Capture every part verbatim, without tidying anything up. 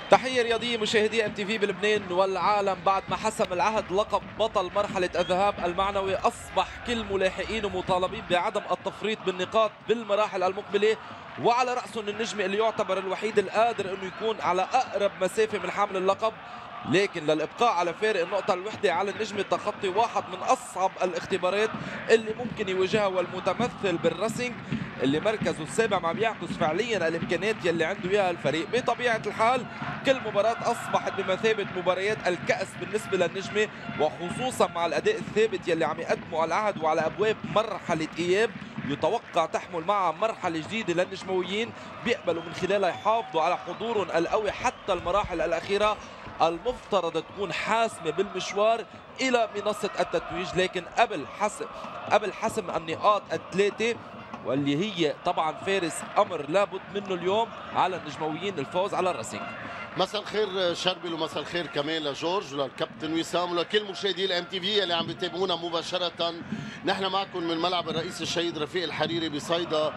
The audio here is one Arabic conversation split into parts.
تحية رياضية مشاهدي ام تي في بلبنان والعالم. بعد ما حسم العهد لقب بطل مرحلة الذهاب المعنوي، أصبح كل ملاحقينه مطالبين بعدم التفريط بالنقاط بالمراحل المقبلة، وعلى رأسهم النجمي اللي يعتبر الوحيد القادر انه يكون على أقرب مسافة من حامل اللقب. لكن للإبقاء على فارق النقطة الوحدة على النجم تخطي واحد من أصعب الاختبارات اللي ممكن يواجهها، والمتمثل بالرسنج اللي مركزه السابع ما بيعكس فعليا الإمكانيات يلي عنده إياها الفريق. بطبيعة الحال كل مباراة أصبحت بمثابة مباريات الكأس بالنسبة للنجمة، وخصوصا مع الأداء الثابت يلي عم يقدمه على العهد وعلى أبواب مرحلة إياب يتوقع تحمل معها مرحلة جديدة للنجمويين بيقبلوا من خلالها يحافظوا على حضورهم القوي حتى المراحل الأخيرة المفترض تكون حاسمة بالمشوار إلى منصة التتويج. لكن قبل حسم قبل حسم النقاط الثلاثة واللي هي طبعا فارس أمر لابد منه اليوم على النجمويين الفوز على الرسنج. مساء الخير شربل ومساء الخير كمان لجورج وللكابتن وسام ولكل مشاهدي الام تي في اللي عم بيتابعونا مباشره. نحن معكم من ملعب الرئيس الشهيد رفيق الحريري بصيدا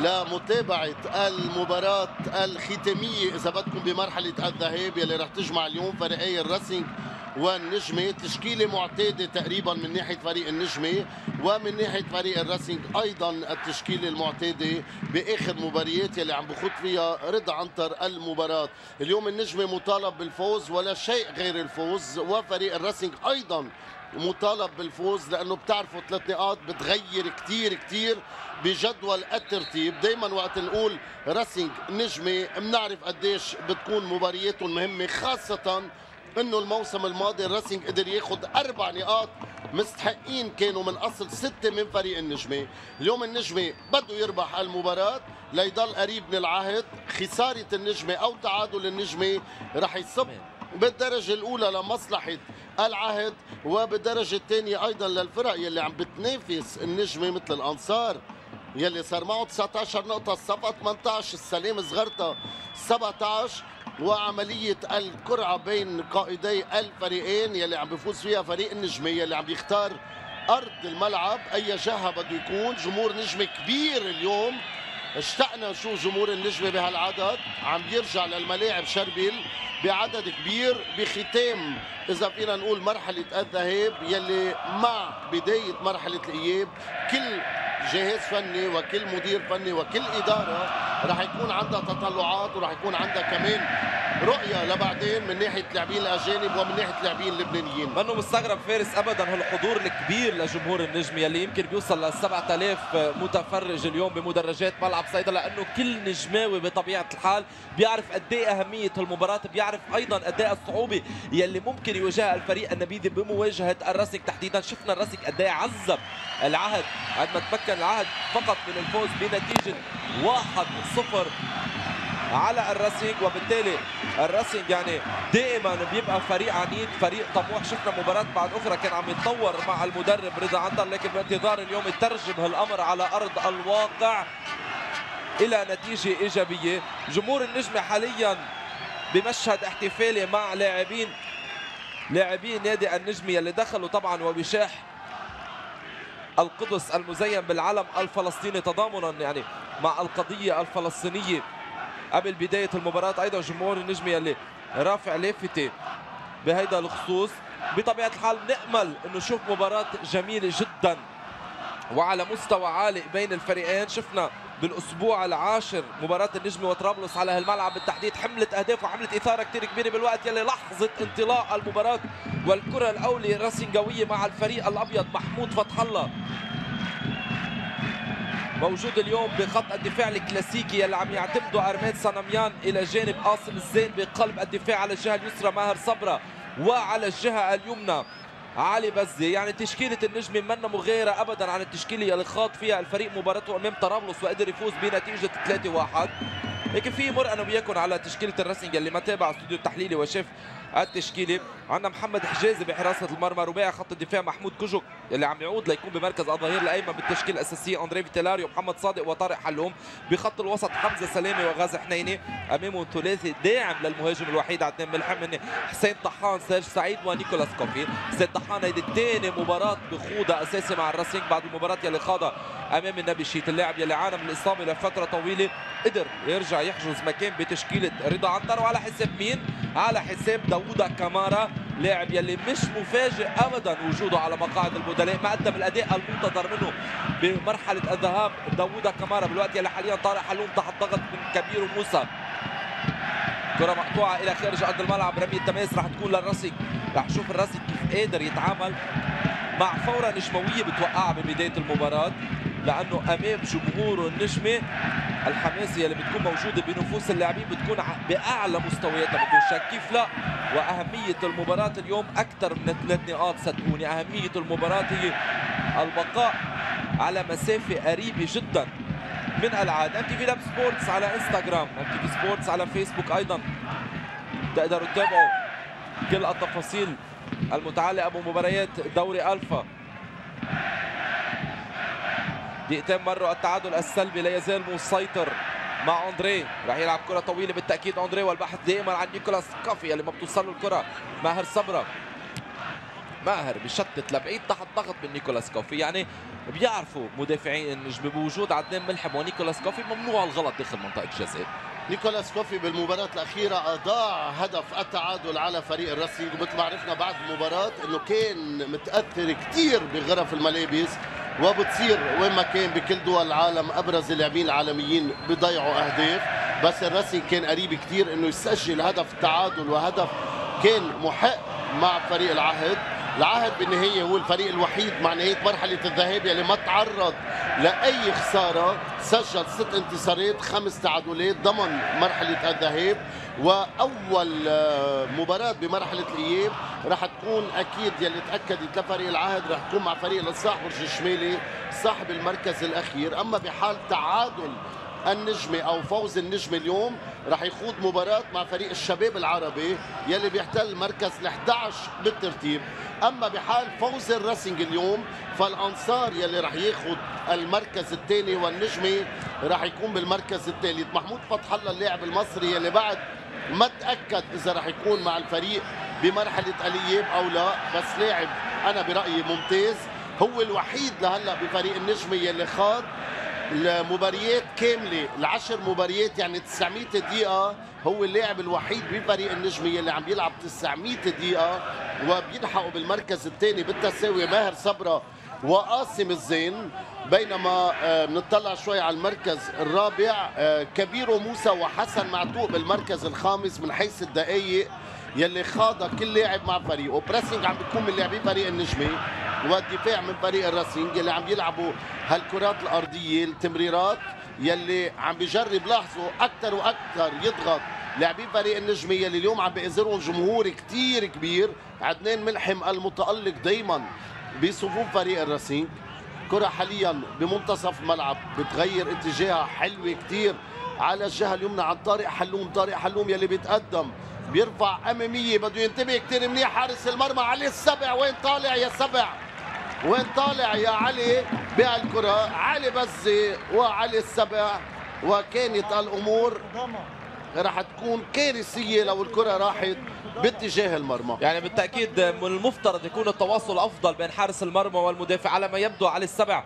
لمتابعه المباراه الختاميه اذا بدكم بمرحله الذهاب يلي رح تجمع اليوم فريقي الرسنج والنجمه. تشكيله معتاده تقريبا من ناحيه فريق النجمه ومن ناحيه فريق الرسنج ايضا التشكيله المعتاده باخر مباريات يلي عم بخوض فيها رضا عنتر المباراه. اليوم النجمه مطالب بالفوز ولا شيء غير الفوز، وفريق الرسنج ايضا مطالب بالفوز لانه بتعرفوا ثلاث نقاط بتغير كثير كثير بجدول الترتيب. دائما وقت نقول رسنج نجمه بنعرف قديش بتكون مبارياتهم مهمه، خاصه انه الموسم الماضي الرسنج قدر ياخذ اربع نقاط مستحقين كانوا من اصل سته من فريق النجمه. اليوم النجمه بده يربح المباراه ليضل قريب من العهد. خساره النجمه او تعادل النجمه رح يصب بالدرجه الاولى لمصلحه العهد، وبالدرجه الثانيه ايضا للفرق يلي عم بتنافس النجمه مثل الانصار يلي صار معه تسعة عشر نقطه، الصفا ثمانية عشر، السلام صغرتا سبعة عشر، وعملية القرعة بين قائدي الفريقين يلي عم بيفوز فيها فريق النجمة يلي عم بيختار أرض الملعب أي جهة بده يكون. جمهور نجمة كبير اليوم، اشتقنا نشوف جمهور النجمة بهالعدد عم يرجع للملاعب شربيل بعدد كبير بختام إذا فينا نقول مرحلة الذهاب يلي مع بداية مرحلة الإياب. كل جهاز فني وكل مدير فني وكل إدارة رح يكون عندها تطلعات ورح يكون عندها كمان رؤية لبعدين من ناحية لاعبين الأجانب ومن ناحية لاعبين اللبنانيين. منه مستغرب فارس أبدا هالحضور الكبير لجمهور النجم يلي يمكن بيوصل ل سبعة آلاف متفرج اليوم بمدرجات ملعب صيدا، لأنه كل نجماوي بطبيعة الحال بيعرف قد ايه أهمية المباراة، بيعرف أيضا قد ايه الصعوبة يلي ممكن يواجهها الفريق النبيذي بمواجهة الرسنج تحديدا. شفنا الرسنج قد ايه عذب العهد عندما تمكن العهد فقط من الفوز بنتيجة واحد صفر على الرسنج، وبالتالي الرسنج يعني دائما بيبقى فريق عنيد، فريق طموح. شفنا مباراة بعد اخرى كان عم يتطور مع المدرب رضا عنتر، لكن بانتظار اليوم يترجم هالامر على ارض الواقع الى نتيجة ايجابية. جمهور النجمة حاليا بمشهد احتفالي مع لاعبين لاعبين نادي النجمة اللي دخلوا طبعا وبشاح القدس المزين بالعلم الفلسطيني تضامنا يعني مع القضية الفلسطينية. قبل بداية المباراة أيضا جمهور النجمة اللي رافع لافتة بهيدا الخصوص. بطبيعة الحال نأمل أنه نشوف مباراة جميلة جدا وعلى مستوى عالي بين الفريقين. شفنا بالأسبوع العاشر مباراة النجمة وطرابلس على هالملعب بالتحديد حملت أهداف وحملت إثارة كثير كبيرة بالوقت يلي لحظة انطلاق المباراة والكرة الأولى راسنجاوية مع الفريق الأبيض. محمود فتح الله موجود اليوم بخط الدفاع الكلاسيكي اللي عم يعتمده أرماد ساناميان إلى جانب قاسم الزين بقلب الدفاع على الجهة اليسرى ماهر صبرا وعلى الجهة اليمنى علي بزي. يعني تشكيلة النجمة منا مغيرة أبدا عن التشكيلة اللي خاض فيها الفريق مباراته أمام طرابلس وقدر يفوز بنتيجة ثلاثة واحد. لكن في مر أنا وياكم على تشكيلة الرسنج اللي ما تابع استوديو التحليلي وشاف التشكيلة. عندنا محمد حجازي بحراسة المرمى، رباعي خط الدفاع محمود كجك اللي عم يعود ليكون بمركز الظهير الايمن بالتشكيل الاساسي اندري فيتيلاريو، محمد صادق وطارق حلوم. بخط الوسط حمزه سلامه وغازي حنيني، امامه ثلاثي داعم للمهاجم الوحيد على اثنين ملحم من حسين طحان، سيرج سعيد ونيكولاس كوفي. حسين طحان هيدي ثاني مباراه بخوضها اساسي مع الراسينج بعد المباراه يلي خاضها امام النبي شيت، اللاعب يلي عانى من الاصابه لفتره طويله قدر يرجع يحجز مكان بتشكيله رضا عنتر، وعلى حساب مين؟ على حساب داوود كامارا، لاعب يلي مش مفاجئ ابدا وجوده على مقاعد البدلاء، ما قدم الاداء المنتظر منه بمرحله الذهاب داوود كامارا بالوقت يلي حاليا طارق حلوم تحت ضغط من كبير وموسى. كرة مقطوعة إلى خارج أرض الملعب، رمية تماس راح تكون للراسينج. راح نشوف الراسينج كيف قادر يتعامل مع فورة نجموية بتوقعها ببداية المباراة، لأنه أمام جمهوره النجمي الحماسية اللي بتكون موجودة بنفوس اللاعبين بتكون بأعلى مستوياتها بدون شك. كيف لا؟ وأهمية المباراة اليوم أكثر من ثلاث نقاط صدقوني. أهمية المباراة هي البقاء على مسافة قريبة جدا من العاد. ام تي في لاب سبورتس على انستغرام، ام تي في سبورتس على فيسبوك ايضا، تقدروا تتابعوا كل التفاصيل المتعلقه بمباريات دوري الفا. دقيقتين مروا التعادل السلبي لا يزال مسيطر مع اندري، راح يلعب كره طويله بالتاكيد اندري، والبحث دائما عن نيكولاس كوفي اللي ما بتوصل له الكره. ماهر صبره، ماهر بشتت لبعيد تحت ضغط من نيكولاس كوفي. يعني بيعرفوا مدافعين النجم بوجود عدنان ملحم ونيكولاس كوفي ممنوع الغلط داخل منطقه الجزاء. نيكولاس كوفي بالمباراة الأخيرة أضاع هدف التعادل على فريق الراسينج، ومثل ما عرفنا بعد المباراة إنه كان متأثر كثير بغرف الملابس، وبتصير وين ما كان بكل دول العالم أبرز اللاعبين العالميين بيضيعوا أهداف، بس الراسينج كان قريب كثير إنه يسجل هدف التعادل، وهدف كان محق مع فريق العهد. العهد بالنهاية هو الفريق الوحيد مع نهاية مرحلة الذهاب يلي ما تعرض لأي خسارة، سجل ست انتصارات خمس تعادلات ضمن مرحلة الذهاب. وأول مباراة بمرحلة الإياب راح تكون أكيد يلي تأكدت لفريق العهد راح تكون مع فريق الإصلاح برج الشمالي صاحب المركز الأخير. أما بحال تعادل النجمة أو فوز النجمة اليوم راح يخوض مباراة مع فريق الشباب العربي يلي بيحتل المركز الأحد عشر بالترتيب. أما بحال فوز الراسينج اليوم فالأنصار يلي راح ياخذ المركز الثاني، والنجمة راح يكون بالمركز الثالث. محمود فتح الله اللاعب المصري يلي بعد ما تأكد إذا راح يكون مع الفريق بمرحلة الإياب أو لا، بس لاعب أنا برأيي ممتاز، هو الوحيد لهلا بفريق النجمة يلي خاض المباريات كامله، العشر مباريات يعني تسعمية دقيقه، هو اللاعب الوحيد بفريق النجميه اللي عم بيلعب تسعمية دقيقه، وبيلحقوا بالمركز الثاني بالتساوي ماهر صبره وقاسم الزين. بينما بنطلع شوي على المركز الرابع كبير وموسى وحسن معتوق بالمركز الخامس من حيث الدقائق يلي خاضها كل لاعب مع فريقه. بريسنج عم بيكون من لاعبي فريق النجمه، والدفاع من فريق الراسينج يلي عم يلعبوا هالكرات الارضيه، التمريرات يلي عم بيجرب لاحظوا اكثر واكثر يضغط لاعبي فريق النجمه يلي اليوم عم بيأزرهم جمهور كثير كبير. عدنان ملحم المتألق دائما بصفوف فريق الراسينج. كرة حاليا بمنتصف الملعب بتغير اتجاهها حلوه كثير على الجهه اليمنى عن طارق حلوم، طارق حلوم يلي بيتقدم بيرفع اماميه، بده ينتبه كثير منيح حارس المرمى علي السبع. وين طالع يا سبع؟ وين طالع يا علي بهالكره؟ علي بزي وعلي السبع، وكانت الامور راح تكون كارثيه لو الكره راحت باتجاه المرمى. يعني بالتاكيد من المفترض يكون التواصل افضل بين حارس المرمى والمدافع. على ما يبدو علي السبع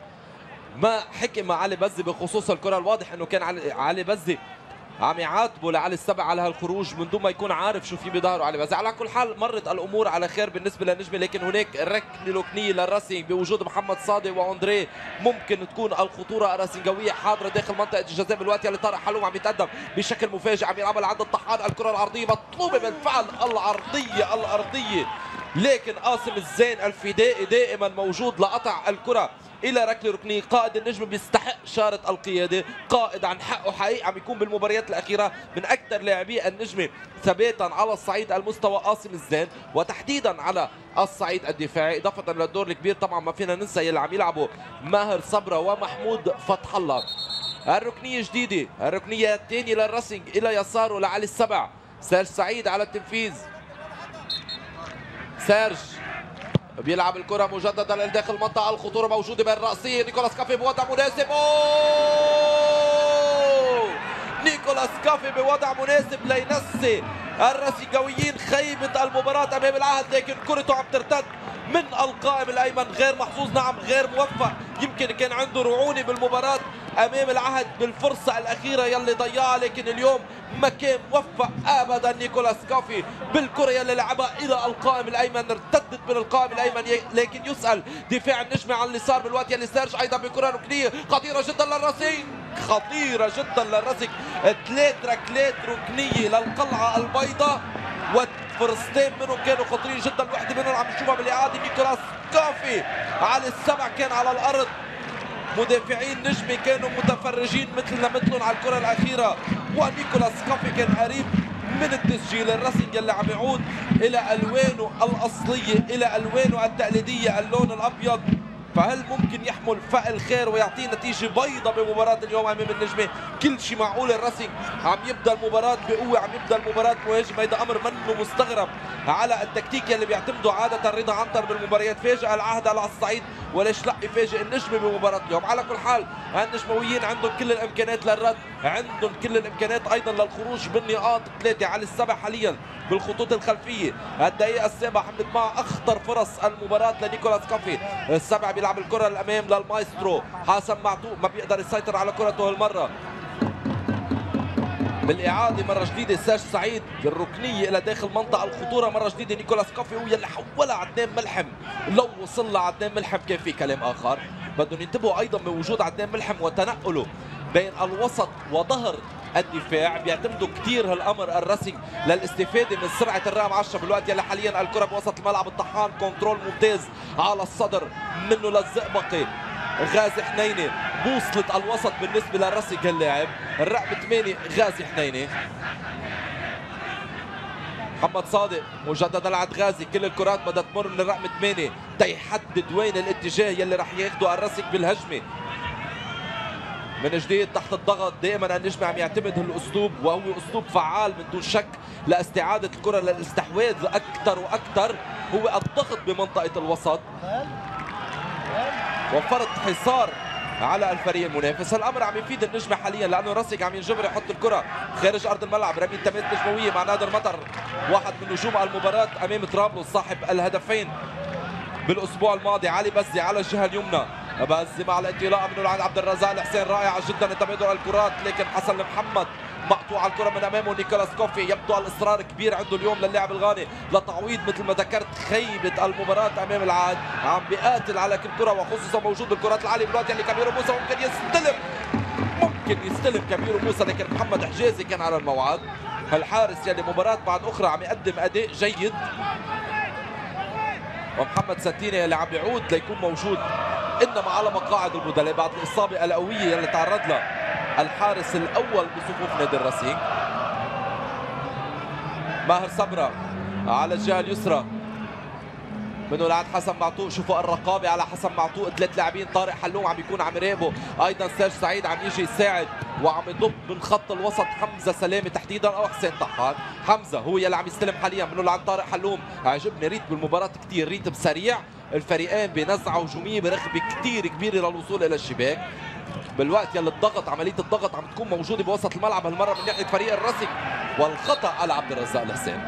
ما حكي مع علي بزي بخصوص الكره، الواضح انه كان علي, علي بزي عم يعاتبه لعلي السبع على هالخروج من دون ما يكون عارف شو في بظهره علي بزي. على كل حال مرت الامور على خير بالنسبه للنجمه، لكن هناك ركنه ركنيه للراسينج بوجود محمد صادق واندري، ممكن تكون الخطوره الراسينجويه حاضره داخل منطقه الجزاء بالوقت اللي طارق حلوم عم يتقدم بشكل مفاجئ، عم يلعبها لعند الطحان. الكره العرضيه مطلوبه بالفعل، العرضيه الارضيه، لكن قاسم الزين الفدائي دائما موجود لقطع الكره الى ركله ركنيه. قائد النجم بيستحق شاره القياده، قائد عن حقه حقيقي عم يكون بالمباريات الاخيره من اكثر لاعبي النجمه ثباتا على الصعيد المستوى قاسم الزين، وتحديدا على الصعيد الدفاعي، اضافه للدور الكبير طبعا ما فينا ننسى يلي عم يلعبوا ماهر صبره ومحمود فتح الله. الركنيه جديده، الركنيه الثانيه للراسينج الى يساره لعلي السبع. سيرج سعيد على التنفيذ، سيرج بيلعب الكرة مجددا لداخل المنطقة، الخطورة موجودة بين رأسية نيكولاس كافي بوضع مناسب. أوه! نيكولاس كافي بوضع مناسب لينسي الرسيجاويين خيبة المباراة أمام العهد، لكن كرته عم ترتد من القائم الأيمن، غير محظوظ، نعم غير موفق. يمكن كان عنده رعونة بالمباراة أمام العهد بالفرصة الأخيرة يلي ضيعها، لكن اليوم ما كان موفق أبدا نيكولاس كافي بالكرة يلي لعبها إلى القائم الأيمن، ارتدت من القائم الأيمن، لكن يسأل دفاع النجمة عن اليسار بالوقت يلي سيرج أيضا بكرة ركنية خطيرة جدا للراسين، خطيرة جدا للرسك. ثلاث ركلات ركنية للقلعة البيضاء وفرصتين منهم كانوا خطيرين جدا، الوحدة منهم عم نشوفها بالإعادة نيكولاس كافي على السبع كان على الأرض، مدافعين نجمة كانوا متفرجين مثلنا مثلهم على الكرة الأخيرة، ونيكولاس كافي كان قريب من التسجيل. الرسنج اللي عم يعود إلى ألوانه الأصلية، إلى ألوانه التقليدية، اللون الأبيض، فهل ممكن يحمل فأل خير ويعطي نتيجة بيضة بمباراة اليوم أمام النجمة؟ كل شيء معقول. الرسنج عم يبدأ المباراة بقوة، عم يبدأ المباراة مهاجم، هيدا أمر منه مستغرب على التكتيك اللي بيعتمده عادة رضا عنتر بالمباريات. فاجأ العهد على الصعيد، وليش لا يفاجئ النجمة بمباراة اليوم؟ على كل حال النجمويين عندهم كل الإمكانات للرد، عندهم كل الإمكانات أيضا للخروج بالنقاط، ثلاثة على السبع حاليا بالخطوط الخلفية. الدقيقة السابعة حملت مع أخطر فرص المباراة لنيكولاس كافي. السبع بيلعب الكرة الأمام للمايسترو حسن معتوق، ما بيقدر يسيطر على كرته هالمرة. بالإعادة مرة جديدة ساج سعيد الركنية إلى داخل منطقة الخطورة مرة جديدة نيكولاس كافي، هو يلي حولها عدنان ملحم. لو وصل لعدنان ملحم كان في كلام آخر. بدهم ينتبهوا أيضا من وجود عدنان ملحم وتنقله بين الوسط وظهر الدفاع، بيعتمدوا كثير هالامر الرسنج للاستفاده من سرعه الرقم عشرة بالوقت يلي حاليا الكره بوسط الملعب. الطحان كنترول ممتاز على الصدر منه للزئبقي غازي حنيني، بوصلة الوسط بالنسبه للرسنج اللاعب الرقم ثمانية غازي حنيني. محمد صادق مجددا عند غازي، كل الكرات بدها تمر من الرقم ثمانية تيحدد وين الاتجاه يلي رح ياخده الرسنج بالهجمه. من جديد تحت الضغط، دائما النجم عم يعتمد هالاسلوب، وهو اسلوب فعال من دون شك لاستعاده الكره للاستحواذ اكثر واكثر، هو الضغط بمنطقه الوسط وفرض حصار على الفريق المنافس. الامر عم يفيد النجمه حاليا لانه راسك عم ينجبر يحط الكره خارج ارض الملعب. رمي تماس نجمويه مع نادر مطر، واحد من نجوم المباراه امام طرابلس صاحب الهدفين بالاسبوع الماضي. علي بزي على الجهه اليمنى، بزي مع الانطلاق من عند عبد الرزاق الحسين، رائعه جدا تبادل الكرات، لكن حسن محمد مقطوع الكره من امامه. نيكولاس كوفي يبدو الاصرار كبير عنده اليوم للاعب الغاني لتعويض مثل ما ذكرت خيبه المباراه امام العاد، عم بيقاتل على كل كره وخصوصا موجود بالكرات العاليه بالوقت اللي كبير موسى ممكن يستلم ممكن يستلم كبير موسى، لكن محمد حجازي كان على الموعد. الحارس يلي مباراه بعد اخرى عم يقدم اداء جيد، ومحمد سنتيني اللي عم يعود ليكون موجود انما على مقاعد البدلاء بعد الاصابه القويه اللي تعرض لها الحارس الاول بصفوف نادي الرسيج. ماهر صبرا على الجهه اليسرى منه لعند حسن معتوق. شوفوا الرقابه على حسن معتوق، ثلاث لاعبين، طارق حلوم عم بيكون عم يراقبه، ايضا سيرج سعيد عم يجي يساعد وعم يضب من خط الوسط حمزه سلامه تحديدا او حسين طحان. حمزه هو يلي عم يستلم حاليا منه لعند طارق حلوم. عجبني ريتم بالمباراه كثير، ريتم سريع، الفريقين بنزعه هجوميه برغبه كثير كبيره للوصول الى الشباك. بالوقت يلي الضغط عمليه الضغط عم تكون موجوده بوسط الملعب هالمره من ناحيه فريق الرسم، والخطا على عبد الرزاق الحسين.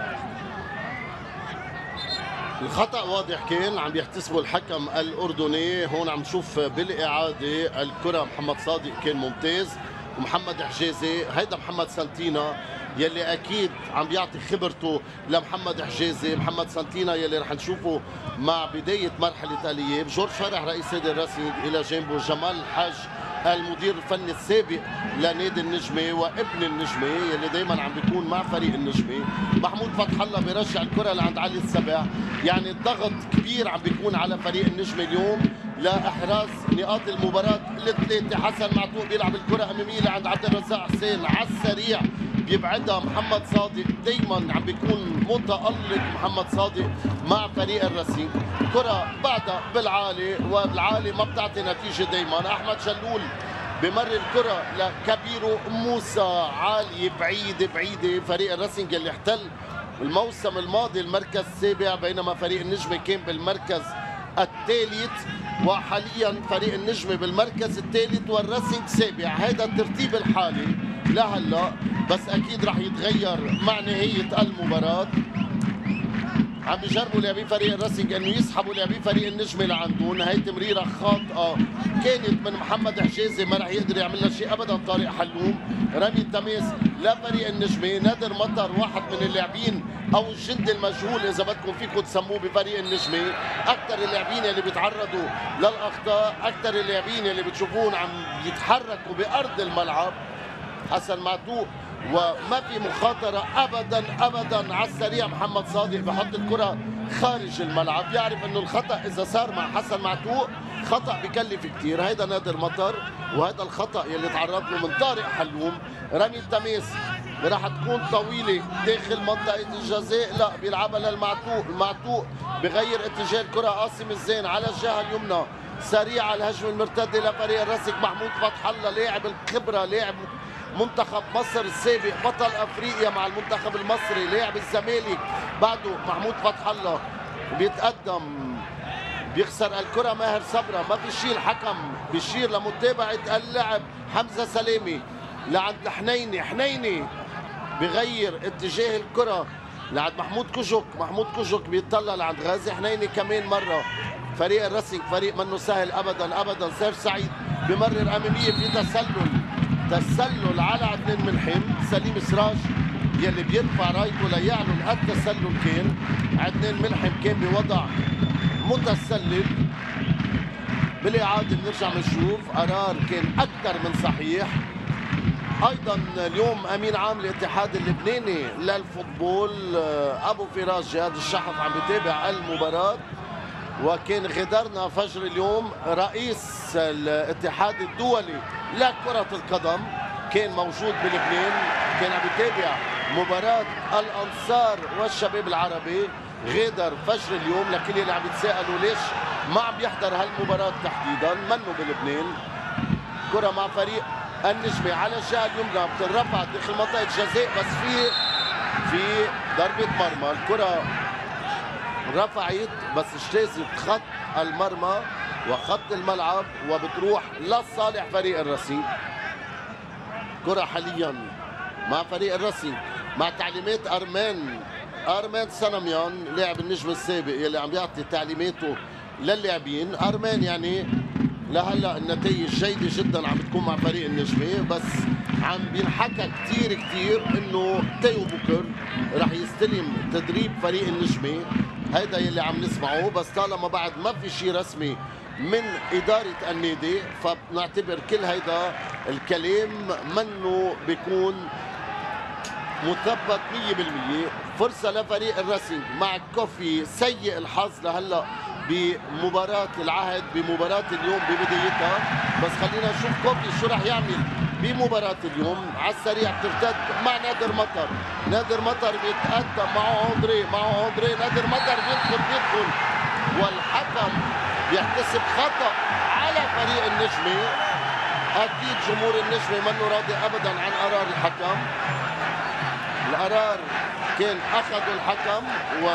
الخطأ واضح كان عم يحتسبه الحكم الأردني. هون عم نشوف بالإعادة الكرة محمد صادق كان ممتاز ومحمد حجازي، هيدا محمد سانتينا يلي أكيد عم بيعطي خبرته لمحمد حجازي. محمد سانتينا يلي رح نشوفه مع بداية مرحلة الإياب. جورج فرح رئيس نادي الرسم، إلى جانبه جمال الحاج المدير الفني السابق لنادي النجمه وابن النجمه يلي دائما عم بيكون مع فريق النجمه. محمود فتح الله بيرجع الكره لعند علي السبع، يعني الضغط كبير عم بيكون على فريق النجمه اليوم لاحراز نقاط المباراه الثلاثه. حسن معتوق بيلعب الكره اماميه لعند عبد الرزاق حسين على السريع بيبعدها محمد صادق، دائما عم بيكون متالق محمد صادق مع فريق الرسيم. كره بعدها بالعالي والعالي ما بتعطي نتيجه دائما. احمد شلول بمر الكره لكبيرو موسى عاليه بعيده بعيده. فريق الرسنج اللي احتل الموسم الماضي المركز السابع، بينما فريق النجمة كان بالمركز الثالث، وحاليا فريق النجمة بالمركز الثالث والراسينج سابع. هذا الترتيب الحالي لهلا، بس اكيد رح يتغير مع نهاية المباراة. عم بيجربوا لاعبي فريق الراسينج انه يسحبوا لاعبي فريق النجمه لعندهم. هي تمريره خاطئه كانت من محمد حجازي، ما رح يقدر يعمل لها شيء ابدا طارق حلوم. رمي التماس لفريق النجمه. نادر مطر واحد من اللاعبين او الجندي المجهول اذا بدكم فيكم تسموه بفريق النجمه. اكثر اللاعبين اللي بيتعرضوا للاخطاء، اكثر اللاعبين اللي بتشوفون عم يتحركوا بارض الملعب. حسن معتوق وما في مخاطرة أبدا أبدا. على السريع محمد صادق بحط الكرة خارج الملعب، يعرف أنه الخطأ إذا صار مع حسن معتوق خطأ بكلف كثير. هيدا نادر مطر، وهذا الخطأ يلي تعرض له من طارق حلوم. رمي التماس راح تكون طويلة داخل منطقة الجزاء، لا بيلعبها للمعتوق. المعتوق بغير اتجاه الكرة. قاسم الزين على الجهة اليمنى، سريع على الهجمة المرتدة لفريق الرسك. محمود فتح الله لاعب الخبرة، لاعب منتخب مصر السابق، بطل افريقيا مع المنتخب المصري، لاعب الزمالك بعده. محمود فتح الله بيتقدم، بيخسر الكرة ماهر صبرا، ما في شيء. الحكم بيشير لمتابعة اللعب. حمزة سلامي لعند الحنيني، حنيني بغير اتجاه الكرة لعند محمود كوجوك. محمود كوجوك بيطلع لعند غازي حنيني كمان مرة. فريق الرسنج فريق منه سهل ابدا ابدا. سيف سعيد بمرر امامية في تسلل، تسلل على عدنان ملحم. سليم سراج يلي بيرفع رايته ليعلن التسلل كان. عدنان ملحم كان بوضع متسلل. بالاعاده بنرجع بنشوف قرار كان اكثر من صحيح. ايضا اليوم امين عام الاتحاد اللبناني للفوتبول ابو فراس جهاد الشحف عم بيتابع المباراه. وكان غدرنا فجر اليوم رئيس الاتحاد الدولي لكرة القدم كان موجود بلبنان، كان عم يتابع مباراة الأنصار والشباب العربي. غادر فجر اليوم. لكل اللي عم يتساءلوا ليش ما عم يحضر هالمباراة تحديدا، منه بلبنان. كرة مع فريق النجمة على الجهة اليمنى بتنرفع داخل منطقة جزاء، بس في في ضربة مرمى. الكرة رفعت بس اجتازت خط المرمى وخط الملعب وبتروح لصالح فريق الرسينج. كرة حاليا مع فريق الرسينج مع تعليمات ارمان ارمان سنميان لاعب النجم السابق يلي عم يعطي تعليماته للاعبين. ارمان يعني لهلا النتائج جيده جدا عم بتكون مع فريق النجمه، بس عم بينحكى كثير كثير انه تيو بوكر رح يستلم تدريب فريق النجمه. هيدا يلي عم نسمعه، بس طالما بعد ما في شيء رسمي من إدارة النادي فبنعتبر كل هيدا الكلام منه بيكون مثبت مية بالمية. فرصة لفريق الرسينج مع كوفي سيء الحظ لهلا بمباراة العهد، بمباراة اليوم ببدايتها. بس خلينا نشوف كوفي شو رح يعمل بمباراة اليوم. على السريع بترتد مع نادر مطر. نادر مطر بيتقدم معه اندري، معه اندري. نادر مطر بيدخل بيدخل والحكم بيحتسب خطأ على فريق النجمة. أكيد جمهور النجمة منه راضي أبدا عن قرار الحكم. القرار كان أخذوا الحكم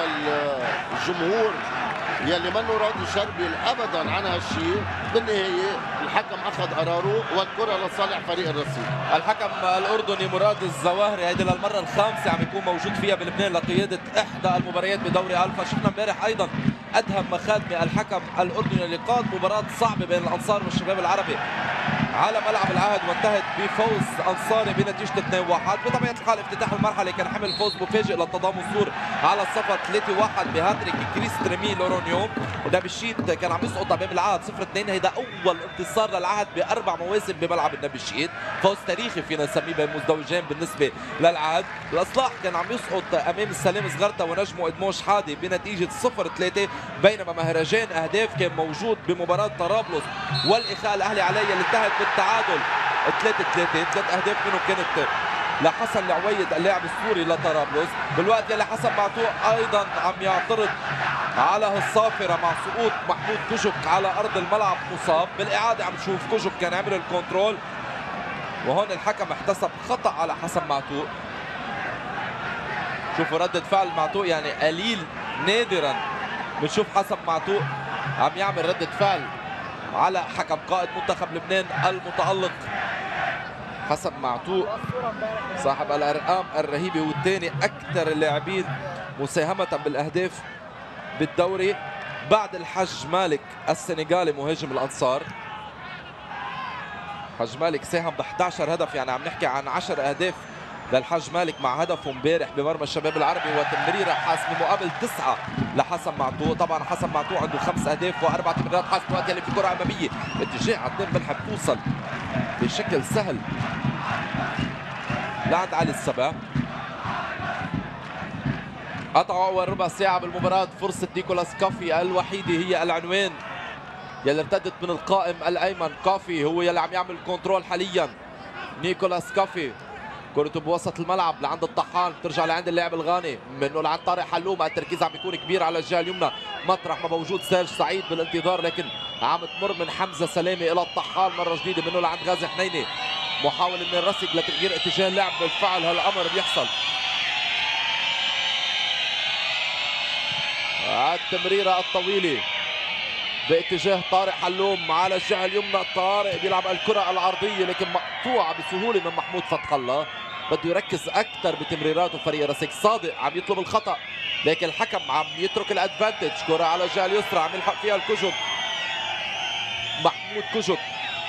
والجمهور يلي منه راضي شربل ابدا عن هالشيء. بالنهايه الحكم اخذ قراره والكره لصالح فريق الرصيد. الحكم الاردني مراد الزواهري هيدي للمره الخامسه عم يكون موجود فيها بلبنان لقياده احدى المباريات بدوري الفا. شفنا امبارح ايضا ادهم مخادمي الحكم الاردني اللي قاد مباراه صعبه بين الانصار والشباب العربي على ملعب العهد وانتهت بفوز انصاري بنتيجه اثنين واحد. بطبيعه الحال افتتاح المرحله كان حمل فوز مفاجئ للتضامن السور على الصفر ثلاثة واحد بهاتريك كريس تريمي لورونيوم. ودابشيت كان عم يسقط امام العهد صفر اثنين. هيدا اول انتصار للعهد باربع مواسم بملعب النبشيت، فوز تاريخي فينا نسميه بين مزدوجين بالنسبه للعهد. الاصلاح كان عم يسقط امام السلام صغرتا ونجمه ادموش حادي بنتيجه صفر ثلاثة، بينما مهرجان اهداف كان موجود بمباراه طرابلس والاخاء الاهلي علي اللي انتهت بالتعادل ثلاثة ثلاثة. ثلاث اهداف منهم كانت لحسن العويد اللاعب السوري لطرابلس. بالوقت يلي حسن معتوق ايضا عم يعترض على الصافره مع سقوط محمود كوجوك على ارض الملعب مصاب. بالاعاده عم نشوف كوجوك كان عمل الكنترول وهون الحكم احتسب خطا على حسن معتوق. شوفوا ردة فعل معتوق، يعني قليل نادرا بنشوف حسن معتوق عم يعمل ردة فعل على حكم قائد منتخب لبنان المتألق حسن معتوق صاحب الارقام الرهيبه والثاني اكثر اللاعبين مساهمه بالاهداف بالدوري بعد الحج مالك السنغالي مهاجم الانصار. حج مالك ساهم ب احد عشر هدف، يعني عم نحكي عن عشر اهداف للحج مالك مع هدفه امبارح بمرمى الشباب العربي وتمريره حاسمه مقابل تسعه لحسن معتوق. طبعا حسن معتوق عنده خمس اهداف واربع تمريرات حاسمه وقت اللي في كره اماميه باتجاه عدنان بنحب توصل بشكل سهل لعند علي السبع. قطعوا اول ربع ساعه بالمباراه. فرصه نيكولاس كافي الوحيده هي العنوان يلي ارتدت من القائم الايمن. كافي هو يلي عم يعمل كنترول حاليا. نيكولاس كافي كرته بوسط الملعب لعند الطحان، بترجع لعند اللاعب الغاني منه لعند طارق حلوم. التركيز عم بيكون كبير على الجهه اليمنى مطرح ما موجود سيرج سعيد بالانتظار، لكن عم تمر من حمزه سلامه الى الطحان مره جديده منه لعند غازي حنيني. محاولة من الرسق لتغيير اتجاه اللعب، بالفعل هالامر بيحصل. التمريره الطويله باتجاه طارق حلوم على الجهه اليمنى. طارق بيلعب الكره العرضيه لكن مقطوعه بسهوله من محمود فتح الله. بده يركز اكثر بتمريراته فريق الرسق. صادق عم يطلب الخطا لكن الحكم عم يترك الادفانتج. كره على الجهه اليسرى عم يلحق فيها الكجك، محمود كجك.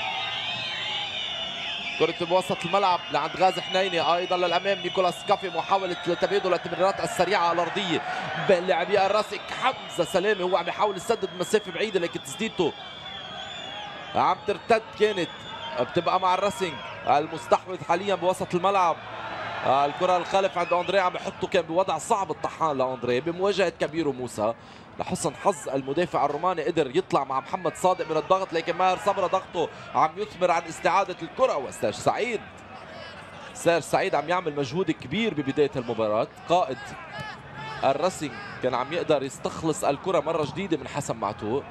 كرة بوسط الملعب لعند غازي حنيني ايضا للامام. نيكولاس كافي محاولة تبادل التمريرات السريعة على الارضية بين لاعبي الراسك. حمزة سلامة هو عم يحاول يسدد مسافة بعيدة لكن تسديدته عم ترتد كانت بتبقى مع الرسنج المستحوذ حاليا بوسط الملعب. الكرة الخلف عند اندريه عم يحطه، كان بوضع صعب الطحان لاندريه بمواجهة كبير وموسى. لحسن حظ المدافع الروماني قدر يطلع مع محمد صادق من الضغط، لكن ماهر صبرا ضغطه عم يثمر عن استعادة الكرة. وسيرج سعيد سيرج سعيد عم يعمل مجهود كبير ببداية المباراة. قائد الرسنج كان عم يقدر يستخلص الكرة مرة جديدة من حسن معتوق.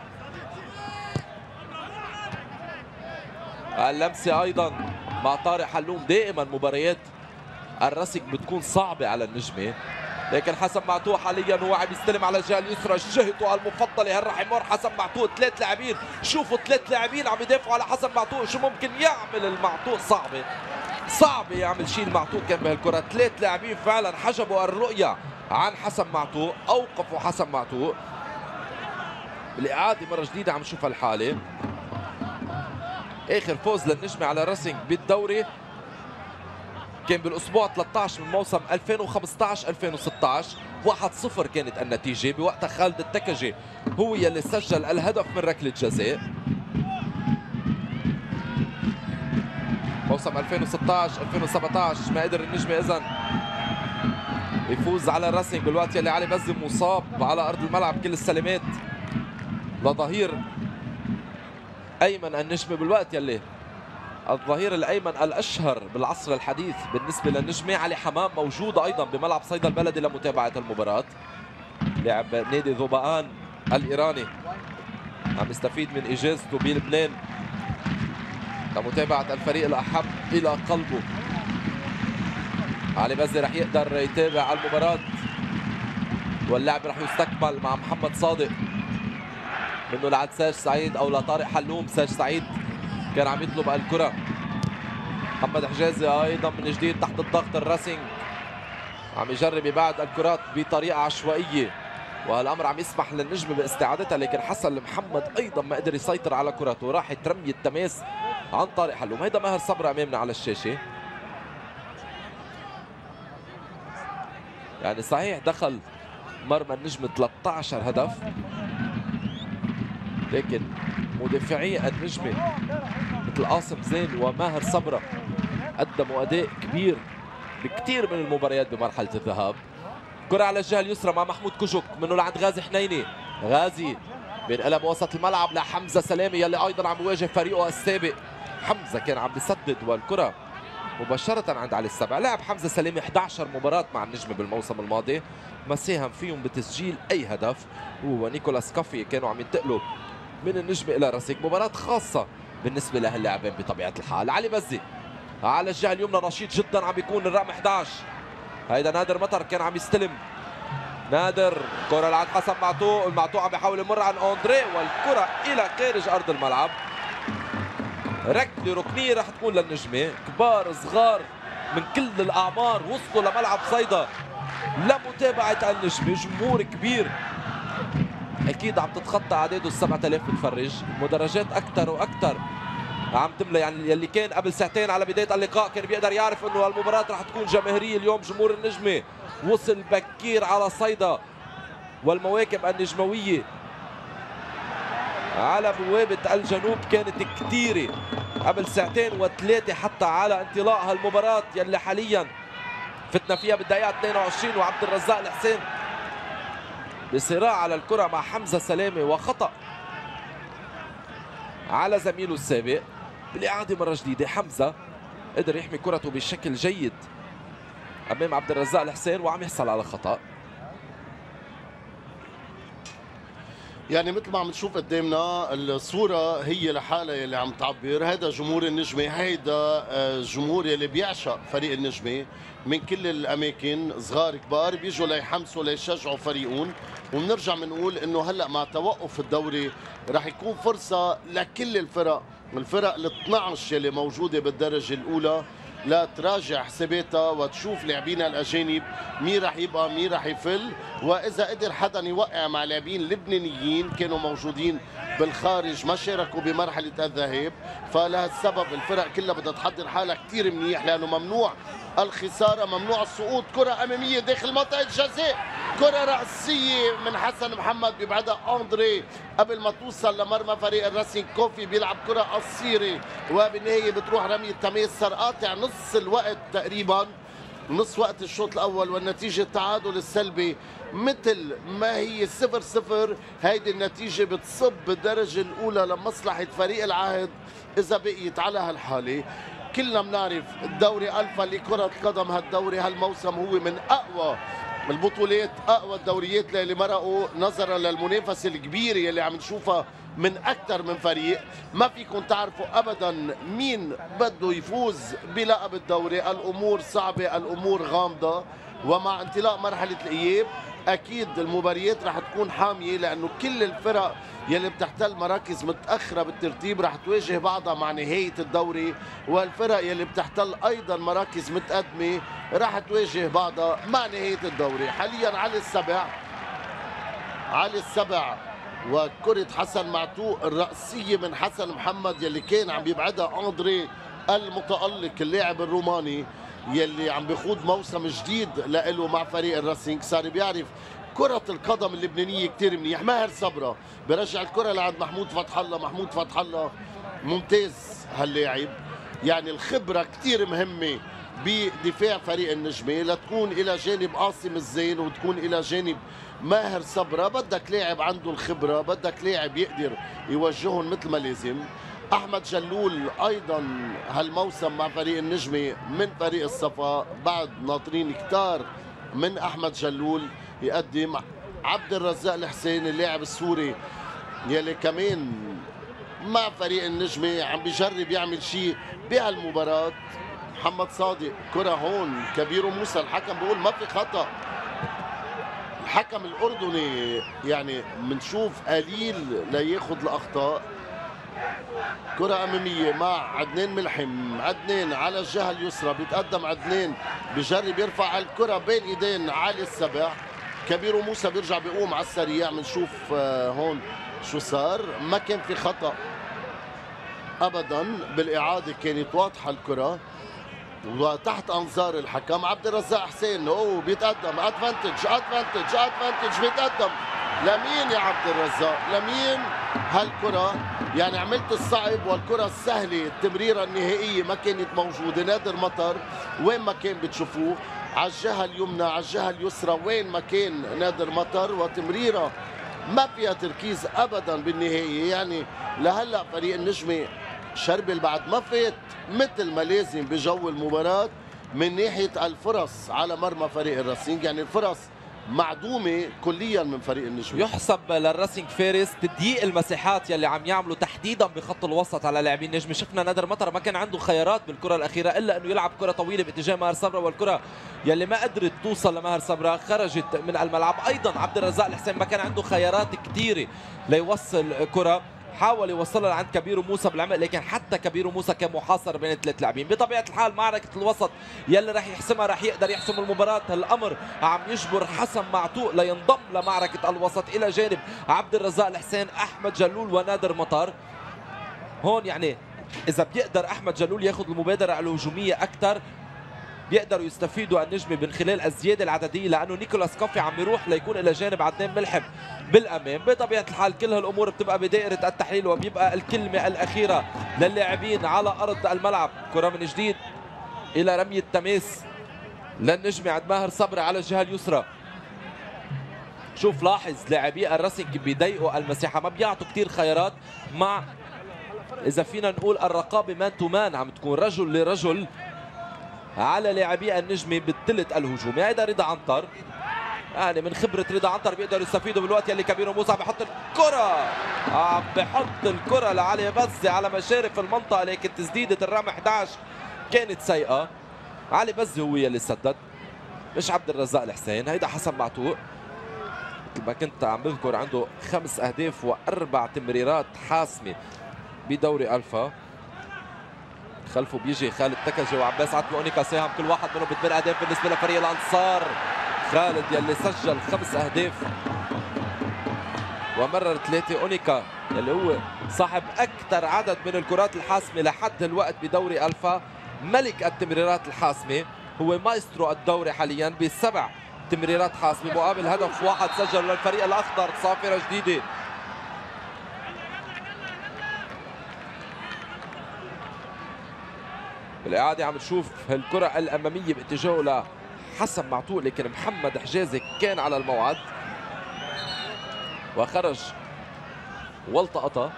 اللمسة ايضا مع طارق حلوم. دائما مباريات الرسك بتكون صعبة على النجمة، لكن حسن معتوق حاليا هو عم يستلم على الجهه اليسرى. جهته المفضله هل راح يمر حسن معتوق. ثلاث لاعبين، شوفوا ثلاث لاعبين عم يدافعوا على حسن معتوق. شو ممكن يعمل المعتوق؟ صعبه صعبه يعمل شيء المعتوق كان بهالكره. ثلاث لاعبين فعلا حجبوا الرؤيه عن حسن معتوق، اوقفوا حسن معتوق. بالاعاده مره جديده عم نشوف الحاله. اخر فوز للنجمه على راسينج بالدوري كان بالاسبوع ثلاثة عشر من موسم ألفين وخمسة عشر ألفين وستة عشر. واحد صفر كانت النتيجه، بوقتها خالد التكجي هو يلي سجل الهدف من ركله جزاء. موسم ألفين وستة عشر ألفين وسبعة عشر ما قدر النجمه اذا يفوز على الرسنج بالوقت يلي علي بزي مصاب على ارض الملعب. كل السلامات لظهير ايمن النجمه بالوقت يلي الظهير الايمن الاشهر بالعصر الحديث بالنسبه للنجمه. علي حمام موجود ايضا بملعب صيدا البلدي لمتابعه المباراه. لاعب نادي ذوبان الايراني عم يستفيد من اجازته بلبنان لمتابعه الفريق الاحب الى قلبه. علي بزي رح يقدر يتابع المباراه واللعب رح يستكمل مع محمد صادق منه لعند سيرج سعيد او لطارق حلوم. سيرج سعيد كان عم يطلب الكرة. محمد حجازي ايضا من جديد تحت الضغط. الراسينج عم يجرب يبعد الكرات بطريقة عشوائية وهالامر عم يسمح للنجم باستعادتها، لكن حسن محمد ايضا ما قدر يسيطر على كرته. راحت رمية تماس عن طارق حلوم. هيدا ماهر صبرا امامنا على الشاشة. يعني صحيح دخل مرمى النجم ثلاثة عشر هدف، لكن مدافعي النجمة مثل قاسم زين وماهر صبرا قدموا أداء كبير بكثير من المباريات بمرحلة الذهاب. كرة على الجهة اليسرى مع محمود كجك منه لعند غازي حنيني. غازي بينقلب وسط الملعب لحمزة سلامة يلي أيضا عم يواجه فريقه السابق. حمزة كان عم بيسدد والكرة مباشرة عند علي السبع. لعب حمزة سلامة إحدى عشر مباراة مع النجمة بالموسم الماضي، ما ساهم فيهم بتسجيل أي هدف. هو ونيكولاس كافي كانوا عم ينتقلوا من النجمة إلى راسيك. مباراة خاصة بالنسبة لهاللاعبين بطبيعة الحال. علي بزي على الجهة اليمنى نشيط جدا عم بيكون الرقم إحدى عشر. هيدا نادر مطر كان عم يستلم. نادر كرة لعند حسن معتوق، المعتوق عم يحاول يمر عن أندري والكرة إلى خارج أرض الملعب. ركلة ركنية رح تكون للنجمة. كبار صغار من كل الأعمار وصلوا لملعب صيدا لمتابعة النجمة. جمهور كبير أكيد عم تتخطى أعداده السبعة آلاف متفرج. المدرجات أكثر وأكثر عم تملى. يعني يلي كان قبل ساعتين على بداية اللقاء كان بيقدر يعرف انه المباراة رح تكون جماهيرية، اليوم جمهور النجمة وصل بكير على صيدا والمواكب النجموية على بوابة الجنوب كانت كثيرة قبل ساعتين وثلاثة حتى على انطلاق هالمباراة يلي حاليا فتنا فيها بالدقيقة اثنين وعشرين. وعبد الرزاق الحسين بصراع على الكرة مع حمزة سلامة وخطأ على زميله السابق. بالإعادة مرة جديدة حمزة قدر يحمي كرته بشكل جيد أمام عبد الرزاق الحسين وعم يحصل على خطأ. يعني مثل ما عم نشوف قدامنا الصورة هي لحالها يلي عم تعبر. هذا جمهور النجمة، هيدا الجمهور يلي بيعشق فريق النجمة من كل الأماكن، صغار كبار بيجوا ليحمسوا ليشجعوا فريقهم. وبنرجع بنقول إنه هلأ مع توقف الدوري رح يكون فرصة لكل الفرق، الفرق ال اثنعش يلي موجودة بالدرجة الأولى لا تراجع حساباتها وتشوف لاعبينا الاجانب مين رح يبقى مين رح يفل. واذا قدر حدا يوقع مع لاعبين لبنانيين كانوا موجودين بالخارج ما شاركوا بمرحله الذهاب، فلهالسبب الفرق كلها بدها تحضر حالها كثير منيح لانه ممنوع الخساره، ممنوع السقوط. كره اماميه داخل منطقه الجزاء، كره راسيه من حسن محمد بيبعدها اندري قبل ما توصل لمرمى فريق الراسين. كوفي بيلعب كره قصيره وبالنهايه بتروح رميه تماس. صار قاطع نص الوقت تقريبا، نص وقت الشوط الاول، والنتيجه التعادل السلبي مثل ما هي صفر صفر. هيدي النتيجه بتصب بالدرجه الاولى لمصلحه فريق العهد اذا بقيت على هالحاله. كلنا بنعرف الدوري الفا لكره القدم هالدوري هالموسم هو من اقوى البطولات، اقوى الدوريات اللي مرقوا نظرا للمنافسه الكبيره اللي عم نشوفها من اكثر من فريق. ما فيكم تعرفوا ابدا مين بده يفوز بلقب الدوري. الامور صعبه، الامور غامضه، ومع انطلاق مرحله الاياب اكيد المباريات رح تكون حاميه لانه كل الفرق يلي بتحتل مراكز متاخره بالترتيب رح تواجه بعضها مع نهايه الدوري، والفرق يلي بتحتل ايضا مراكز متقدمه رح تواجه بعضها مع نهايه الدوري. حاليا علي السبع علي السبع وكرة حسن معتوق الرأسية من حسن محمد يلي كان عم يبعدها أندري المتألق اللاعب الروماني يلي عم بيخوض موسم جديد لإله مع فريق الراسينج. صار بيعرف كرة القدم اللبنانية كتير منيح. ماهر صبرا برجع الكرة لعند محمود فتح الله. محمود فتح الله ممتاز هاللاعب، يعني الخبرة كتير مهمة بدفاع فريق النجمة، لتكون إلى جانب قاسم الزين وتكون إلى جانب ماهر صبرا. بدك لاعب عنده الخبرة، بدك لاعب يقدر يوجههم مثل ما لازم. أحمد جلول أيضا هالموسم مع فريق النجمة من فريق الصفا، بعد ناطرين كتار من أحمد جلول يقدم. عبد الرزاق الحسين اللاعب السوري يلي كمان مع فريق النجمة عم بيجرب يعمل شيء بهالمباراة. محمد صادق كرة هون كبير موسى، الحكم بيقول ما في خطأ. الحكم الأردني يعني منشوف قليل لياخذ الأخطاء. كرة أمامية مع عدنان ملحم. عدنان على الجهة اليسرى بيتقدم، عدنان بجرب يرفع الكرة بين ايدين علي السبع. كبير موسى بيرجع بيقوم على السريع. بنشوف هون شو صار. ما كان في خطأ أبدا، بالإعادة كانت واضحة الكرة وتحت انظار الحكم. عبد الرزاق حسين اوه بيتقدم، ادفانتج ادفانتج ادفانتج، بيتقدم لمين يا عبد الرزاق؟ لمين هالكرة؟ يعني عملت الصعب والكرة السهلة، التمريرة النهائية ما كانت موجودة. نادر مطر وين ما كان بتشوفوه على الجهة اليمنى على الجهة اليسرى، وين ما كان نادر مطر، وتمريرة ما فيها تركيز ابدا بالنهاية. يعني لهلا فريق النجمة شربل بعد ما فات مثل ما لازم بجو المباراة من ناحية الفرص على مرمى فريق الراسينج. يعني الفرص معدومه كليا من فريق النجم. يحسب للراسينج فارس تضييق المساحات يلي عم يعملوا تحديدا بخط الوسط على لاعبين النجم. شفنا نادر مطر ما كان عنده خيارات بالكره الاخيره الا انه يلعب كره طويله باتجاه ماهر صبرا، والكره يلي ما قدرت توصل لماهر صبرا خرجت من الملعب. ايضا عبد الرزاق الحسين ما كان عنده خيارات كثيره ليوصل كره، حاول يوصلها لعند كبير موسى بالعمق، لكن حتى كبير موسى كان محاصر بين ثلاث لاعبين. بطبيعه الحال معركه الوسط يلي راح يحسمها راح يقدر يحسم المباراه. الامر عم يجبر حسن معتوق لينضم لمعركه الوسط الى جانب عبد الرزاق الحسين، احمد جلول ونادر مطر. هون يعني اذا بيقدر احمد جلول ياخذ المبادره الهجوميه اكثر بيقدروا يستفيدوا النجمه من خلال الزياده العدديه، لانه نيكولاس كوفي عم يروح ليكون الى جانب عدنان ملحم بالامام. بطبيعه الحال كل هالامور بتبقى بدائره التحليل، وبيبقى الكلمه الاخيره للاعبين على ارض الملعب. كره من جديد الى رميه تماس للنجمه عند ماهر صبري على الجهه اليسرى. شوف لاحظ لاعبي الراسينج بيضيقوا المساحه، ما بيعطوا كثير خيارات، مع اذا فينا نقول الرقابه مان تو مان عم تكون رجل لرجل على لاعبي النجمه بالثلث الهجومي. هيدا رضا عنتر، يعني من خبره رضا عنتر بيقدروا يستفيدوا بالوقت يلي كبير موسى عم بحط الكره، عم بحط الكره لعلي بزه على مشارف المنطقه، لكن تسديده الرمح احد عشر كانت سيئه. علي بزه هو يلي سدد مش عبد الرزاق الحسين. هيدا حسن معتوق مثل ما كنت عم بذكر عنده خمس اهداف واربع تمريرات حاسمه بدوري الفا. خلفه بيجي خالد تكجي وعباس عتبي اونيكا ساهم، كل واحد منهم بثمان اهداف بالنسبه لفريق الانصار. خالد يلي سجل خمس اهداف ومرر ثلاثه. اونيكا يلي هو صاحب اكثر عدد من الكرات الحاسمه لحد الوقت بدوري الفا، ملك التمريرات الحاسمه، هو مايسترو الدوري حاليا بسبع تمريرات حاسمه مقابل هدف واحد سجل للفريق الاخضر. صافره جديده بالإعادة عم نشوف هالكرة الأمامية باتجاهه لحسن معتوق، لكن محمد حجازي كان على الموعد وخرج والتقطها.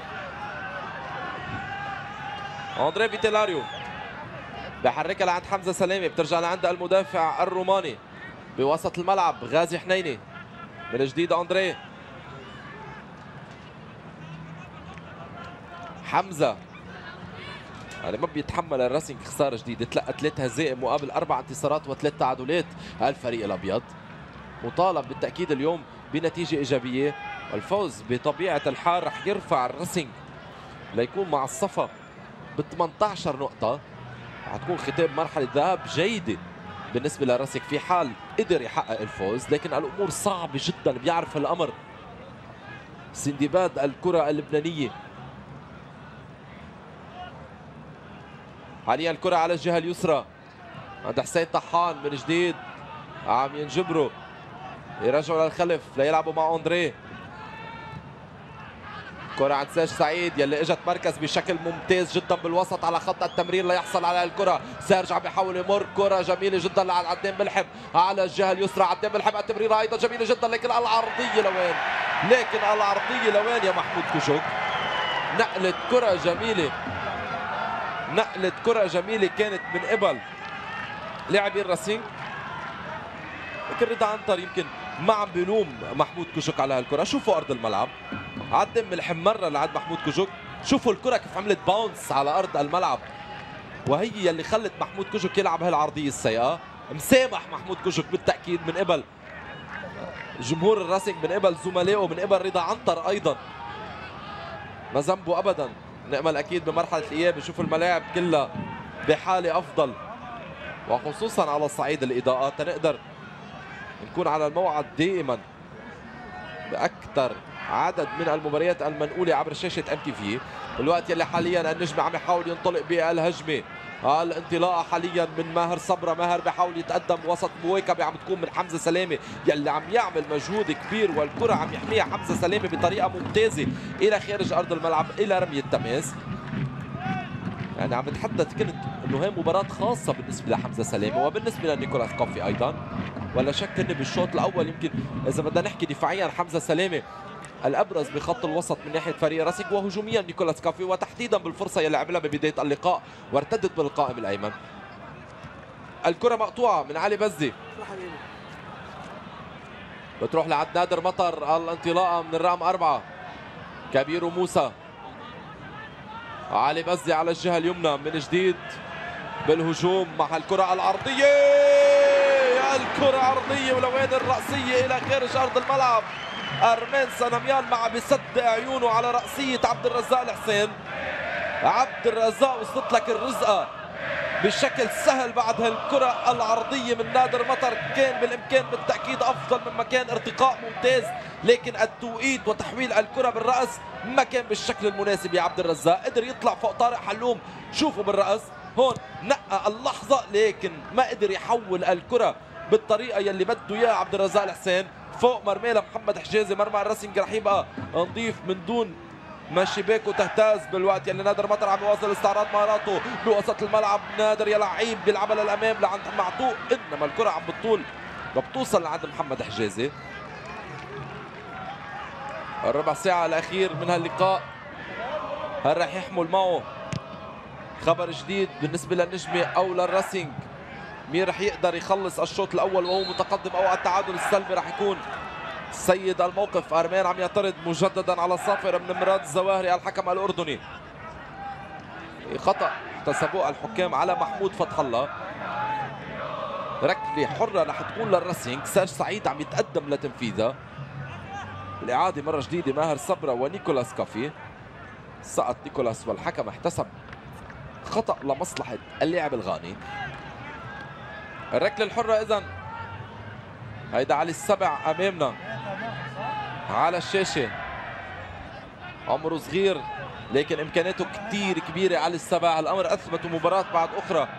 أندري فيتيلاريو بحركها لعند حمزة سلامة، بترجع لعند المدافع الروماني بوسط الملعب غازي حنيني. من جديد أندري حمزة يعني ما بيتحمل الراسينج خساره جديده، تلقى ثلاث هزائم مقابل اربع انتصارات وثلاث تعادلات. الفريق الابيض مطالب بالتاكيد اليوم بنتيجه ايجابيه، والفوز بطبيعه الحال رح يرفع الراسينج ليكون مع الصفا ب ثمانية عشر نقطه. رح تكون ختام مرحله ذهاب جيده بالنسبه للراسينج في حال قدر يحقق الفوز، لكن الامور صعبه جدا بيعرف الامر سندباد الكره اللبنانيه. حاليا الكرة على الجهة اليسرى عند حسين طحان، من جديد عم ينجبروا يرجعوا للخلف ليلعبوا مع أندري. كرة عند سيرج سعيد يلي اجت مركز بشكل ممتاز جدا بالوسط على خط التمرير ليحصل على الكرة. سيرج عم بيحاول يمر، كرة جميلة جدا لعدنان ملحم على الجهة اليسرى. عدنان ملحم التمريرة ايضا جميلة جدا، لكن العرضية لوين؟ لكن العرضية لوين يا محمود كوشوك؟ نقلت كرة جميلة، نقلت كرة جميلة كانت من قبل لاعبي الراسينج، لكن رضا عنتر يمكن ما عم بيلوم محمود كوشوك على هالكرة. شوفوا أرض الملعب، عدم ملحم مرة لعند محمود كوشوك، شوفوا الكرة كيف عملت باونس على أرض الملعب، وهي يلي خلت محمود كوشوك يلعب هالعرضية السيئة. مسامح محمود كوشوك بالتأكيد من قبل جمهور الراسينج، من قبل زملائه، من قبل رضا عنتر أيضا، ما ذنبه أبدا. نأمل أكيد بمرحلة الإياب نشوف الملاعب كلها بحالة أفضل، وخصوصا على صعيد الإضاءات تنقدر نكون على الموعد دائما بأكثر عدد من المباريات المنقولة عبر شاشة ام تي في. الوقت يلي حاليا النجم عم يحاول ينطلق بالهجمة، الانطلاقة حاليا من ماهر صبرا. ماهر بيحاول يتقدم وسط مواكبة عم تكون من حمزة سلامة يلي عم يعمل مجهود كبير، والكرة عم يحميها حمزة سلامة بطريقة ممتازة إلى خارج أرض الملعب إلى رمية تماس. يعني عم بتحدث كنت انه هي مباراة خاصة بالنسبة لحمزة سلامة وبالنسبة لنيكولاس كوفي ايضا، ولا شك انه بالشوط الاول يمكن اذا بدنا نحكي دفاعيا حمزة سلامة الابرز بخط الوسط من ناحيه فريق راسينج، وهجوميا نيكولاس كوفي، وتحديدا بالفرصه اللي عملها ببدايه اللقاء وارتدت بالقائم الايمن. الكره مقطوعه من علي بزه، بتروح لعند نادر مطر. الانطلاقه من الرقم أربعة كبير موسى. علي مزي على الجهة اليمنى من جديد بالهجوم مع الكرة العرضية. الكرة عرضية ولوين الرأسية إلى خارج أرض الملعب. أرمين سنميان مع بسد عيونه على رأسية عبد الرزاق الحسين. عبد الرزاق وصلت لك الرزقة بشكل سهل بعد هالكرة العرضية من نادر مطر. كان بالإمكان بالتأكيد أفضل من مكان، ارتقاء ممتاز، لكن التوقيت وتحويل الكرة بالرأس ما كان بالشكل المناسب يا عبد الرزاق. قدر يطلع فوق طارق حلوم، شوفوا بالرأس هون نقى اللحظة، لكن ما قدر يحول الكرة بالطريقة يلي بده إياها عبد الرزاق الحسين. فوق مرميلة محمد حجازي. مرمى الرسنج رح يبقى نضيف من دون ما شباكه تهتز بالوقت يلي نادر مطر عم يواصل استعراض مهاراته بوسط الملعب. نادر يا لعيب بيلعبها للامام لعند معطوق، انما الكره عم بتطول وبتوصل لعند محمد حجازي. الربع ساعه الاخير من هاللقاء هل رح يحمل معه خبر جديد بالنسبه للنجمه او للرسنج؟ مين رح يقدر يخلص الشوط الاول وهو متقدم او التعادل السلبي رح يكون سيد الموقف. أرمين عم يعترض مجددا على صافر من مراد الزواهري الحكم الأردني. خطأ احتسبوه الحكام على محمود فتح الله. ركلة حرة رح تكون للرسنج. ساج سعيد عم يتقدم لتنفيذها. الإعادة مرة جديدة ماهر صبرا ونيكولاس كافي. سقط نيكولاس والحكم احتسب خطأ لمصلحة اللاعب الغاني. الركلة الحرة إذن هيدا علي السبع أمامنا على الشاشة. عمره صغير لكن إمكاناته كتير كبيرة. علي السبع الأمر أثبته مباراة بعد أخرى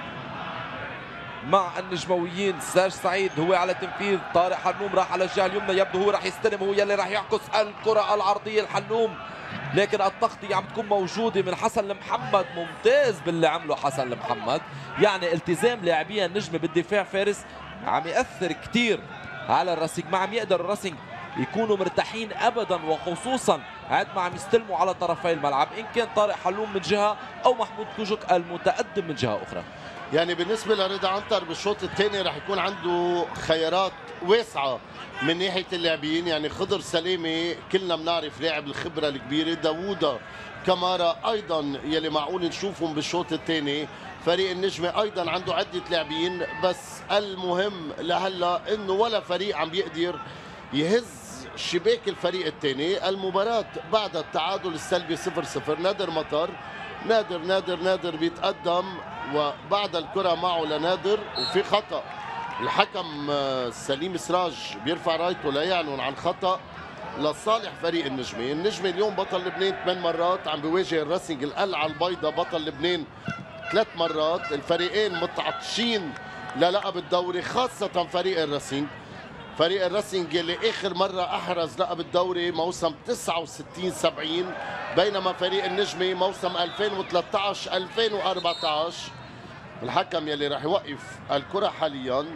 مع النجمويين. ساج سعيد هو على تنفيذ. طارق حلوم راح على الجهة اليمنى، يبدو هو راح يستلم، هو يلي راح يعكس الكرة العرضية الحلوم، لكن التغطية عم تكون موجودة من حسن المحمد. ممتاز باللي عمله حسن المحمد، يعني التزام لاعبي النجمة بالدفاع فارس عم يأثر كتير على الرسنج. ما عم يقدر الرسنج يكونوا مرتاحين ابدا، وخصوصا عندما عم يستلموا على طرفي الملعب، ان كان طارق حلوم من جهه او محمود كوجك المتقدم من جهه اخرى. يعني بالنسبه لرضا عنتر بالشوط الثاني رح يكون عنده خيارات واسعه من ناحيه اللاعبين. يعني خضر سلامه كلنا بنعرف لاعب الخبره الكبيره، داوودا كمارا ايضا يلي معقول نشوفهم بالشوط الثاني. فريق النجمه ايضا عنده عده لاعبين، بس المهم لهلا انه ولا فريق عم بيقدر يهز شباك الفريق الثاني. المباراة بعد التعادل السلبي صفر صفر. نادر مطر نادر نادر نادر بيتقدم وبعد الكرة معه لنادر وفي خطأ. الحكم سليم سراج بيرفع رايته ليعلن عن خطأ لصالح فريق النجمة. النجمة اليوم بطل لبنان ثمان مرات، عم بيواجه الرسنج القلعة البيضاء بطل لبنان ثلاث مرات. الفريقين متعطشين للقب الدوري، خاصة فريق الرسنج. فريق الرسنج اللي اخر مره احرز لقب الدوري موسم تسعة وستين سبعين، بينما فريق النجمه موسم ألفين وثلاثة عشر ألفين وأربعة عشر. الحكم يلي راح يوقف الكره حاليا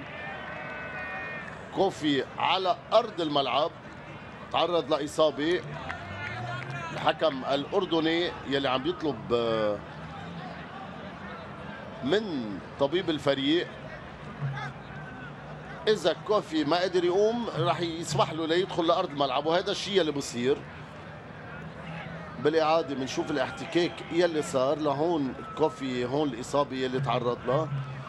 كوفي على ارض الملعب، تعرض لاصابه. الحكم الاردني يلي عم بيطلب من طبيب الفريق إذا كوفي ما قدر يقوم راح يسمح له ليدخل لأرض الملعب، وهذا الشيء اللي بصير. بالإعادة بنشوف الاحتكاك يلي صار لهون. كوفي هون الإصابة يلي تعرض لها.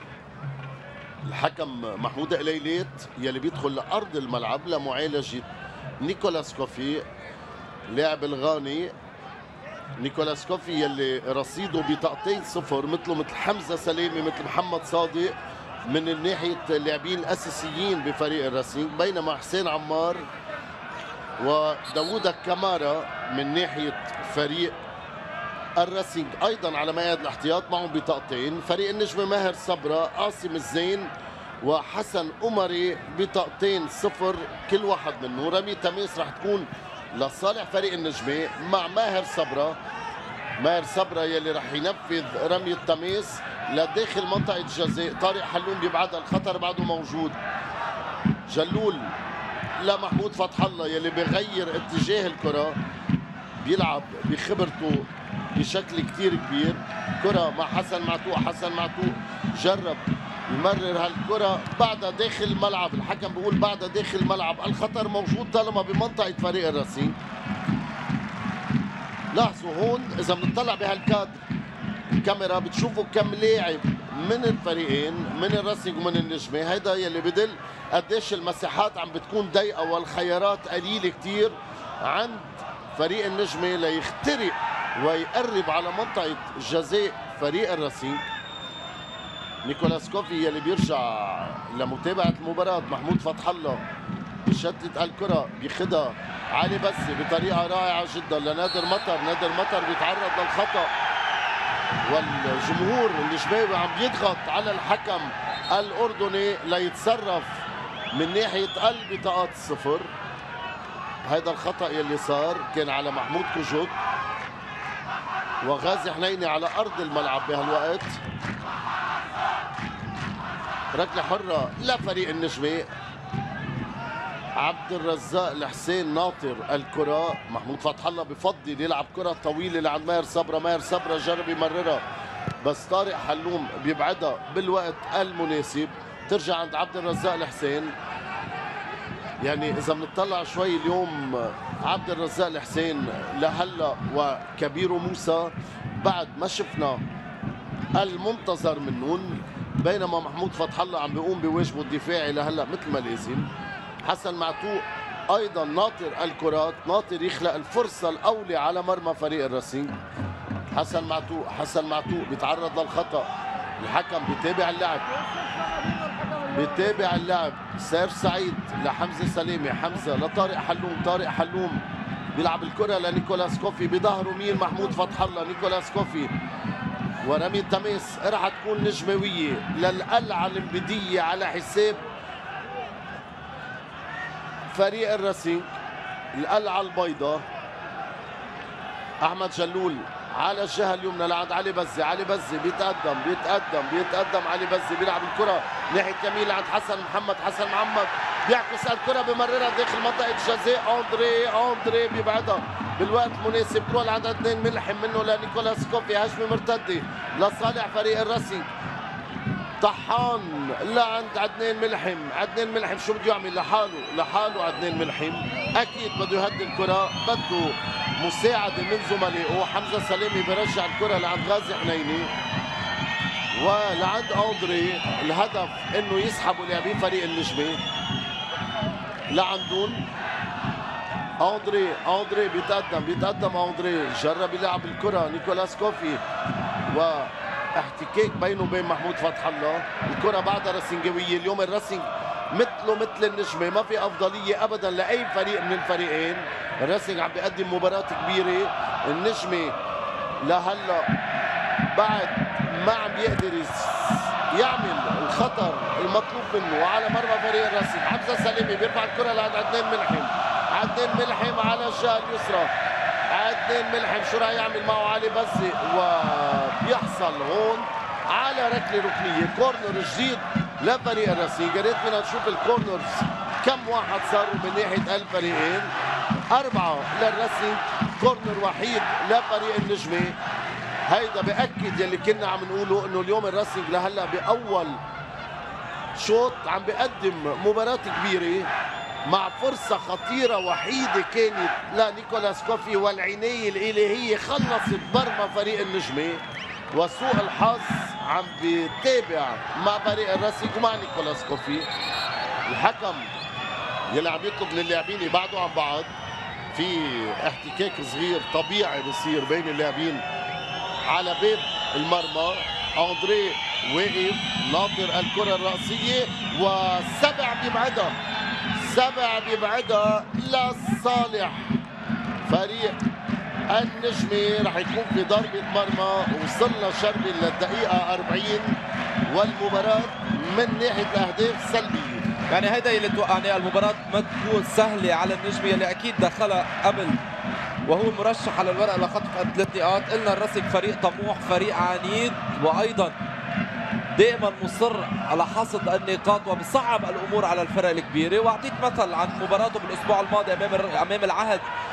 الحكم محمود قليلات يلي بيدخل لأرض الملعب لمعالجة نيكولاس كوفي لاعب الغاني. نيكولاس كوفي يلي رصيده بطاقتين صفر مثله مثل حمزة سلامة مثل محمد صادق من ناحية اللاعبين الأساسيين بفريق الرسنج، بينما حسين عمار وداوودا كمارا من ناحية فريق الرسنج أيضا على مقعد الاحتياط معهم بطاقتين. فريق النجمة ماهر صبرا، قاسم الزين وحسن أمري بطاقتين صفر كل واحد منه. رمي تماس رح تكون لصالح فريق النجمة مع ماهر صبرا. ماهر صبرا يلي رح ينفذ رمي التماس لداخل منطقة الجزاء. طارق حلوم بيبعدها، الخطر بعده موجود. جلول لمحمود فتح الله يلي بيغير اتجاه الكرة، بيلعب بخبرته بشكل كتير كبير. كرة مع حسن معتوق، حسن معتوق جرب يمرر هالكرة بعدها داخل الملعب. الحكم بيقول بعدها داخل الملعب. الخطر موجود طالما بمنطقة فريق الراسين. لاحظوا هون إذا بنطلع بهالكادر الكاميرا بتشوفوا كم لاعب من الفريقين من الراسينج ومن النجمة. هيدا يلي بدل قديش المساحات عم بتكون ضيقة والخيارات قليلة كتير عند فريق النجمة ليخترق ويقرب على منطقة جزاء فريق الراسينج. نيكولاس كوفي يلي بيرجع لمتابعة المباراة. محمود فتح الله بشتت الكرة بياخدها علي بسي بطريقة رائعة جدا لنادر مطر. نادر مطر بيتعرض للخطأ والجمهور النجماوي عم بيضغط على الحكم الأردني ليتصرف من ناحية البطاقات الصفر. هيدا الخطأ يلي صار كان على محمود كوجود وغازي حنيني على أرض الملعب بهالوقت. ركلة حرة لفريق النجمة. عبد الرزاق الحسين ناطر الكرة. محمود فتح الله بفضل يلعب كرة طويلة لعند ماهر صبرا. ماهر صبرا جرب يمررها بس طارق حلوم بيبعدها بالوقت المناسب. ترجع عند عبد الرزاق الحسين. يعني إذا بنطلع شوي اليوم عبد الرزاق الحسين لهلا وكبير موسى بعد ما شفنا المنتظر منهم، بينما محمود فتح الله عم بيقوم بواجبه الدفاعي لهلا مثل ما لازم. حسن معتوق ايضا ناطر الكرات. ناطر يخلق الفرصه الاولى على مرمى فريق الراسينج. حسن معتوق حسن معتوق بيتعرض للخطا. الحكم بيتابع اللعب بيتابع اللعب. سير سعيد لحمزه سلامه. حمزه لطارق حلوم. طارق حلوم بيلعب الكره لنيكولاس كوفي. بظهره مين؟ محمود فتح الله. نيكولاس كوفي ورمي التماس رح تكون نجمويه للقلعه البديه على حساب فريق الراسينج. القلعه البيضاء. احمد جلول على الجهه اليمنى لعند علي بزي. علي بزي بيتقدم بيتقدم بيتقدم. علي بزي بيلعب الكره ناحيه يمين عند حسن محمد. حسن محمد بيعكس الكره بمررها داخل منطقه جزاء. اندري اندري بيبعدها بالوقت المناسب. تروح لعند عدنان ملحم منه لنيكولاس كوفي. هجمه مرتده لصالح فريق الراسينج. طحان لعند عدنان ملحم. عدنان ملحم شو بده يعمل؟ لحاله لحاله عدنان ملحم اكيد بده يهدي الكره. بده مساعده من زملائه. حمزه سلامي بيرجع الكره لعند غازي حنيني ولعند اندري. الهدف انه يسحبوا لاعبين فريق النجمه لعندهم. اندري اندري بيتقدم بيتقدم اندري. جرب يلعب الكره نيكولاس كوفي واحتكاك بينه وبين محمود فتح الله. الكره بعدها راسنجويه. اليوم الراسنج مثله مثل النجمه ما في افضليه ابدا لاي فريق من الفريقين. الراسنج عم بيقدم مباراه كبيره. النجمه لهلا بعد ما عم بيقدر يعمل الخطر المطلوب منه على مرمى فريق الراسنج. حمزه سلامي بيرفع الكره لعند عدنان ملحم. عدنان ملحم على الجهه اليسرى. عدنان ملحم شو راح يعمل معه علي بزي وبيحصل هون على ركله ركنيه. كورنر جديد لفريق الراسنج. يا ريت بدنا نشوف الكورنرز كم واحد صاروا من ناحيه الفريقين. أربعة للراسنج. كورنر وحيد لفريق النجمه. هيدا بأكد يلي كنا عم نقوله انه اليوم الراسنج لهلا باول شوط عم بيقدم مباراة كبيرة مع فرصة خطيرة وحيدة كانت لنيكولاس كوفي والعناية الإلهية خلصت مرمى فريق النجمة. وسوء الحظ عم بيتابع مع فريق الراسنج ومع نيكولاس كوفي. الحكم يلي عم يطلب من اللاعبين يبعدوا عن بعض. في احتكاك صغير طبيعي بصير بين اللاعبين على باب المرمى. اندري واقف ناطر الكره الراسيه وسبع بيبعدها. سبع بيبعدها لصالح فريق النجمه. رح يكون في ضربه مرمى. وصلنا شربي للدقيقه أربعين والمباراه من ناحيه الاهداف سلبيه. يعني هيدا اللي توقعني المباراه ما تكون سهله على النجمه اللي اكيد دخلها قبل وهو مرشح على الورق لخطف ثلاث نقاط. قلنا الراسنج فريق طموح فريق عنيد وايضا دائما مصر على حصد النقاط وبصعب الامور على الفرق الكبيره. واعطيت مثل عن مباراته بالاسبوع الماضي امام امام العهد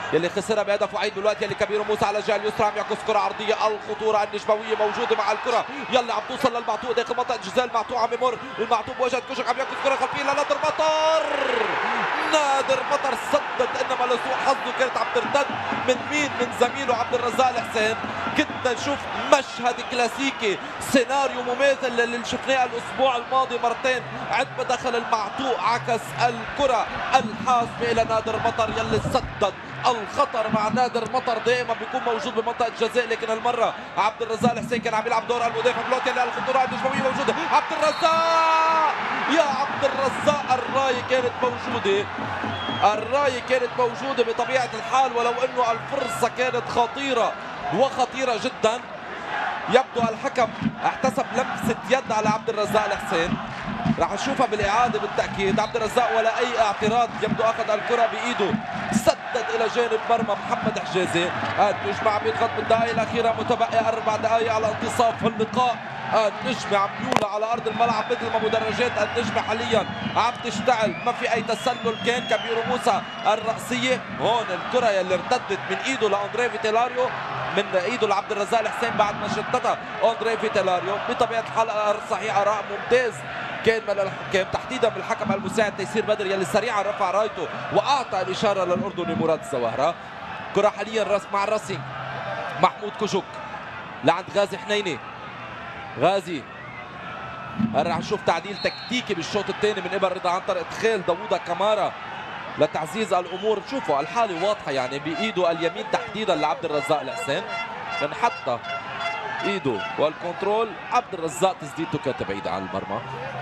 يلي خسرها بهدف وعيد دلوقتي، يلي كبير موسى على الجهه اليسرى عم يعكس كره عرضيه. الخطوره النجمويه موجوده مع الكره، يلا عم توصل للمعطوق داخل منطقه الجزاء. المعطوق عم يمر، المعطوق بوجه كشك عم يعكس كره خلفيه لنادر مطر. نادر مطر سدد، انما لسوء حظه كانت عم ترتد من مين؟ من زميله عبد الرزاق الحسين. كنا نشوف مشهد كلاسيكي، سيناريو مماثل للي شفناه الاسبوع الماضي مرتين، عندما دخل المعطوق عكس الكره الحاسمه الى نادر مطر يلي سدد. الخطر مع نادر مطر دائما بيكون موجود بمنطقه الجزاء، لكن المره عبد الرزاق الحسين كان عم يلعب دور المدافع بالوقت اللي الخطوره النجمويه موجوده. عبد الرزاق، يا عبد الرزاق الرايه كانت موجوده، الرايه كانت موجوده بطبيعه الحال، ولو انه الفرصه كانت خطيره وخطيره جدا. يبدو الحكم احتسب لمسه يد على عبد الرزاق الحسين، راح نشوفها بالاعاده بالتاكيد. عبد الرزاق ولا اي اعتراض، يبدو اخذ الكره بايده، سدد الى جانب مرمى محمد حجازي. النجم عم يضغط بالدقائق الاخيره، متبقي اربع دقائق على انتصاف اللقاء. النجم عم يولع على ارض الملعب مثل ما مدرجات النجم حاليا عم تشتعل، ما في اي تسلل. كان كبير موسى الرأسيه، هون الكره يلي ارتدت من ايده لاندري فيتيلاريو، من ايده لعبد الرزاق الحسين بعد ما شتتها اندري فيتيلاريو. بطبيعه الحال صحيح اراء ممتاز كان من الحكام، تحديدا من الحكم المساعد تيسير بدر يلي سريعا رفع رايته واعطى الاشاره للاردني مراد الزواهره. كره حاليا راس مع الراسي، محمود كوجوك لعند غازي حنيني. غازي رح نشوف تعديل تكتيكي بالشوط الثاني من قبل رضا عنتر، ادخال داوود كمارا لتعزيز الامور. شوفوا الحاله واضحه يعني بايده اليمين تحديدا لعبد الرزاق الحسين، من حتى ايده والكنترول. عبد الرزاق تسديدته كانت بعيده عن المرمى.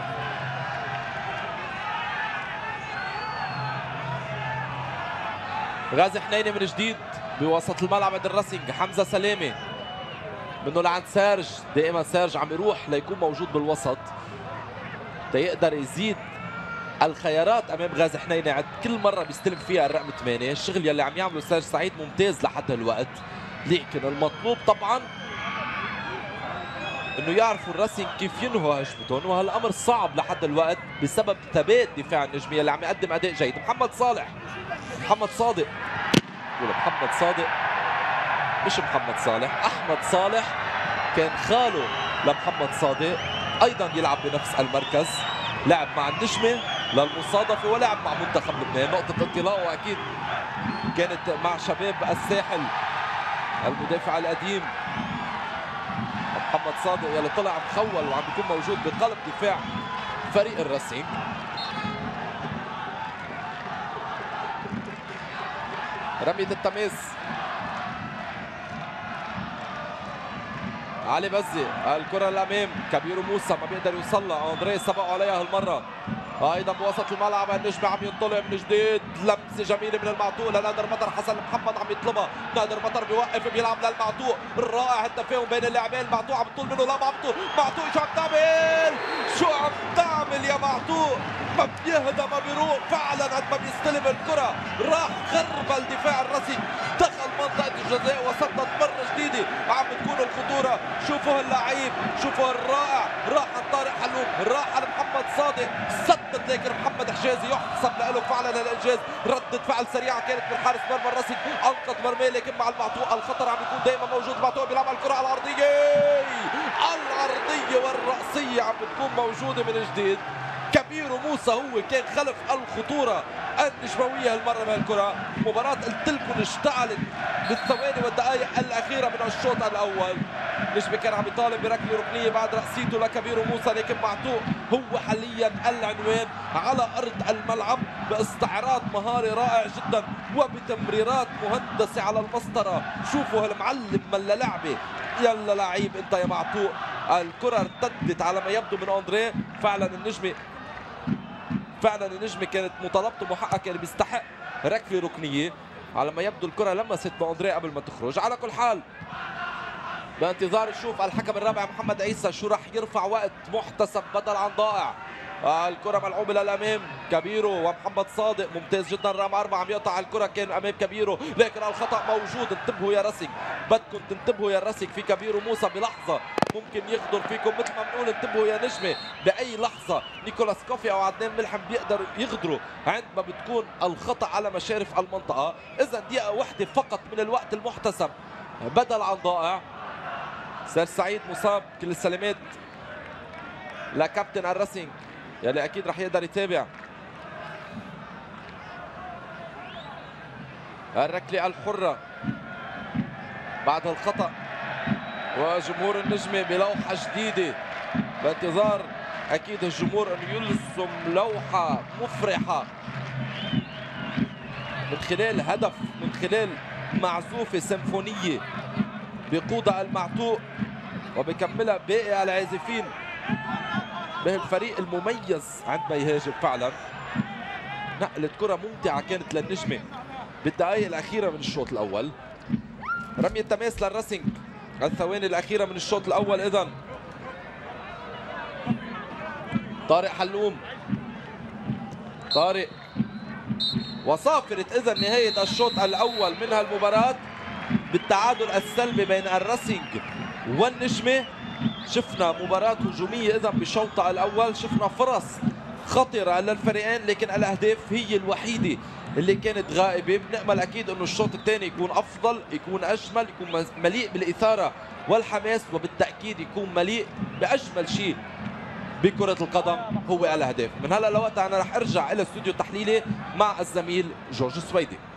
غازي حنيني من جديد بوسط الملعب عند الرسنج. حمزه سلامه منه لعند سيرج، دائما سيرج عم يروح ليكون موجود بالوسط تيقدر يزيد الخيارات امام غازي حنيني. عند كل مره بيستلم فيها الرقم ثمانية. الشغل يلي عم يعمله سيرج سعيد ممتاز لحد الوقت، لكن المطلوب طبعا انه يعرفوا الرسنج كيف ينهوا هجمتهم، وهالامر صعب لحد الوقت بسبب ثبات دفاع النجميه اللي عم يقدم اداء جيد. محمد صالح، محمد صادق، ولا محمد صادق مش محمد صالح، احمد صالح كان خاله لمحمد صادق، ايضا يلعب بنفس المركز، لعب مع النجمه للمصادفه ولعب مع منتخب لبنان. نقطه انطلاقه اكيد كانت مع شباب الساحل، المدافع القديم محمد صادق يلي طلع مخول وعم بيكون موجود بقلب دفاع فريق الرسنج. رمية التماس علي بزي، الكرة للأمام، كبير موسى ما بيقدر يوصل لها، أندري سبق عليها هالمرة. ايضا بوسط الملعب النجم عم ينطلع من جديد، لمسه جميله من المعطوق لنادر مطر. حسن محمد عم يطلبها، نادر مطر بيوقف بيلعب للمعطوق. الرائع التفاهم بين اللاعبين، المعطوق عم يطول منه، لا ما عم يطول، معطوق شو عم تعمل؟ شو عم تعمل يا معطوق؟ ما بيهدى ما بيروق فعلا عندما بيستلم الكره، راح خرب الدفاع الرسمي، دخل منطقه الجزاء وسدد مره جديده. عم بتكون الخطوره، شوفوا هاللعيب، شوفوا الرائع، راح عن طارق حلوم، راح على محمد صادق، سدد، لكن محمد حجازي يحسب له فعلا الانجاز. ردة فعل سريعه كانت من حارس مرمى الرسمي، انقذ مرمى، لكن مع المعطوق الخطر عم يكون دائما موجود. المعطوق بيلعب الكره على الارضيه، الارضيه والراسيه عم بتكون موجوده من جديد. كبير موسى هو كان خلف الخطوره النجمويه هالمره من الكره. مباراه قلت لكم اشتعلت بالثواني والدقائق الاخيره من الشوط الاول. نجم كان عم يطالب بركله ركنيه بعد راسيته لكبير موسى، لكن معطوق هو حاليا العنوان على ارض الملعب باستعراض مهاري رائع جدا وبتمريرات مهندسه على المسطره. شوفوا هالمعلم ملا لعبه، يلا لعيب انت يا معطوق. الكره ارتدت على ما يبدو من اندريه، فعلا النجمه فعلا النجمه كانت مطالبته محققه، كان بيستحق ركله ركنيه. على ما يبدو الكره لمست باندريه قبل ما تخرج. على كل حال بانتظار نشوف الحكم الرابع محمد عيسى شو راح يرفع وقت محتسب بدل عن ضائع. الكره ملعوبه للامام، كبيرو ومحمد صادق ممتاز جدا. رقم اربعه عم يقطع الكره، كان امام كبيرو، لكن الخطا موجود. انتبهوا يا رسك، بدكم تنتبهوا يا رسك في كبيرو موسى بلحظه ممكن يغدر فيكم. مثل ما بنقول انتبهوا يا نجمه، باي لحظه نيكولاس كوفي او عدنان ملحم بيقدروا يغدروا عندما بتكون الخطا على مشارف المنطقه. اذا دقيقه واحده فقط من الوقت المحتسب بدل عن ضائع. سير سعيد مصاب، كل السلامات لكابتن الرسنج يلي اكيد رح يقدر يتابع. الركله الحره بعد الخطا، وجمهور النجمه بلوحه جديده بانتظار اكيد الجمهور انه يرسم لوحه مفرحه من خلال هدف، من خلال معزوفه سيمفونيه بقودها المعتوق وبكملها باقي العازفين بهالفريق المميز عندما يهاجم. فعلا نقله كره ممتعه كانت للنجمه بالدقائق الاخيره من الشوط الاول. رميه تماس للرسنج الثواني الاخيره من الشوط الاول. اذا طارق حلوم، طارق وصافرت اذا نهايه الشوط الاول من هالمباراه بالتعادل السلبي بين الرسنج والنجمه. شفنا مباراه هجوميه اذا بالشوط الاول، شفنا فرص خطره للفريقين لكن الاهداف هي الوحيده اللي كانت غائبه. بنأمل اكيد انه الشوط الثاني يكون افضل، يكون اجمل، يكون مليء بالاثاره والحماس، وبالتاكيد يكون مليء باجمل شيء بكره القدم هو الاهداف. من هلا لوقتها انا رح ارجع الى استوديو التحليلي مع الزميل جورج السويدي.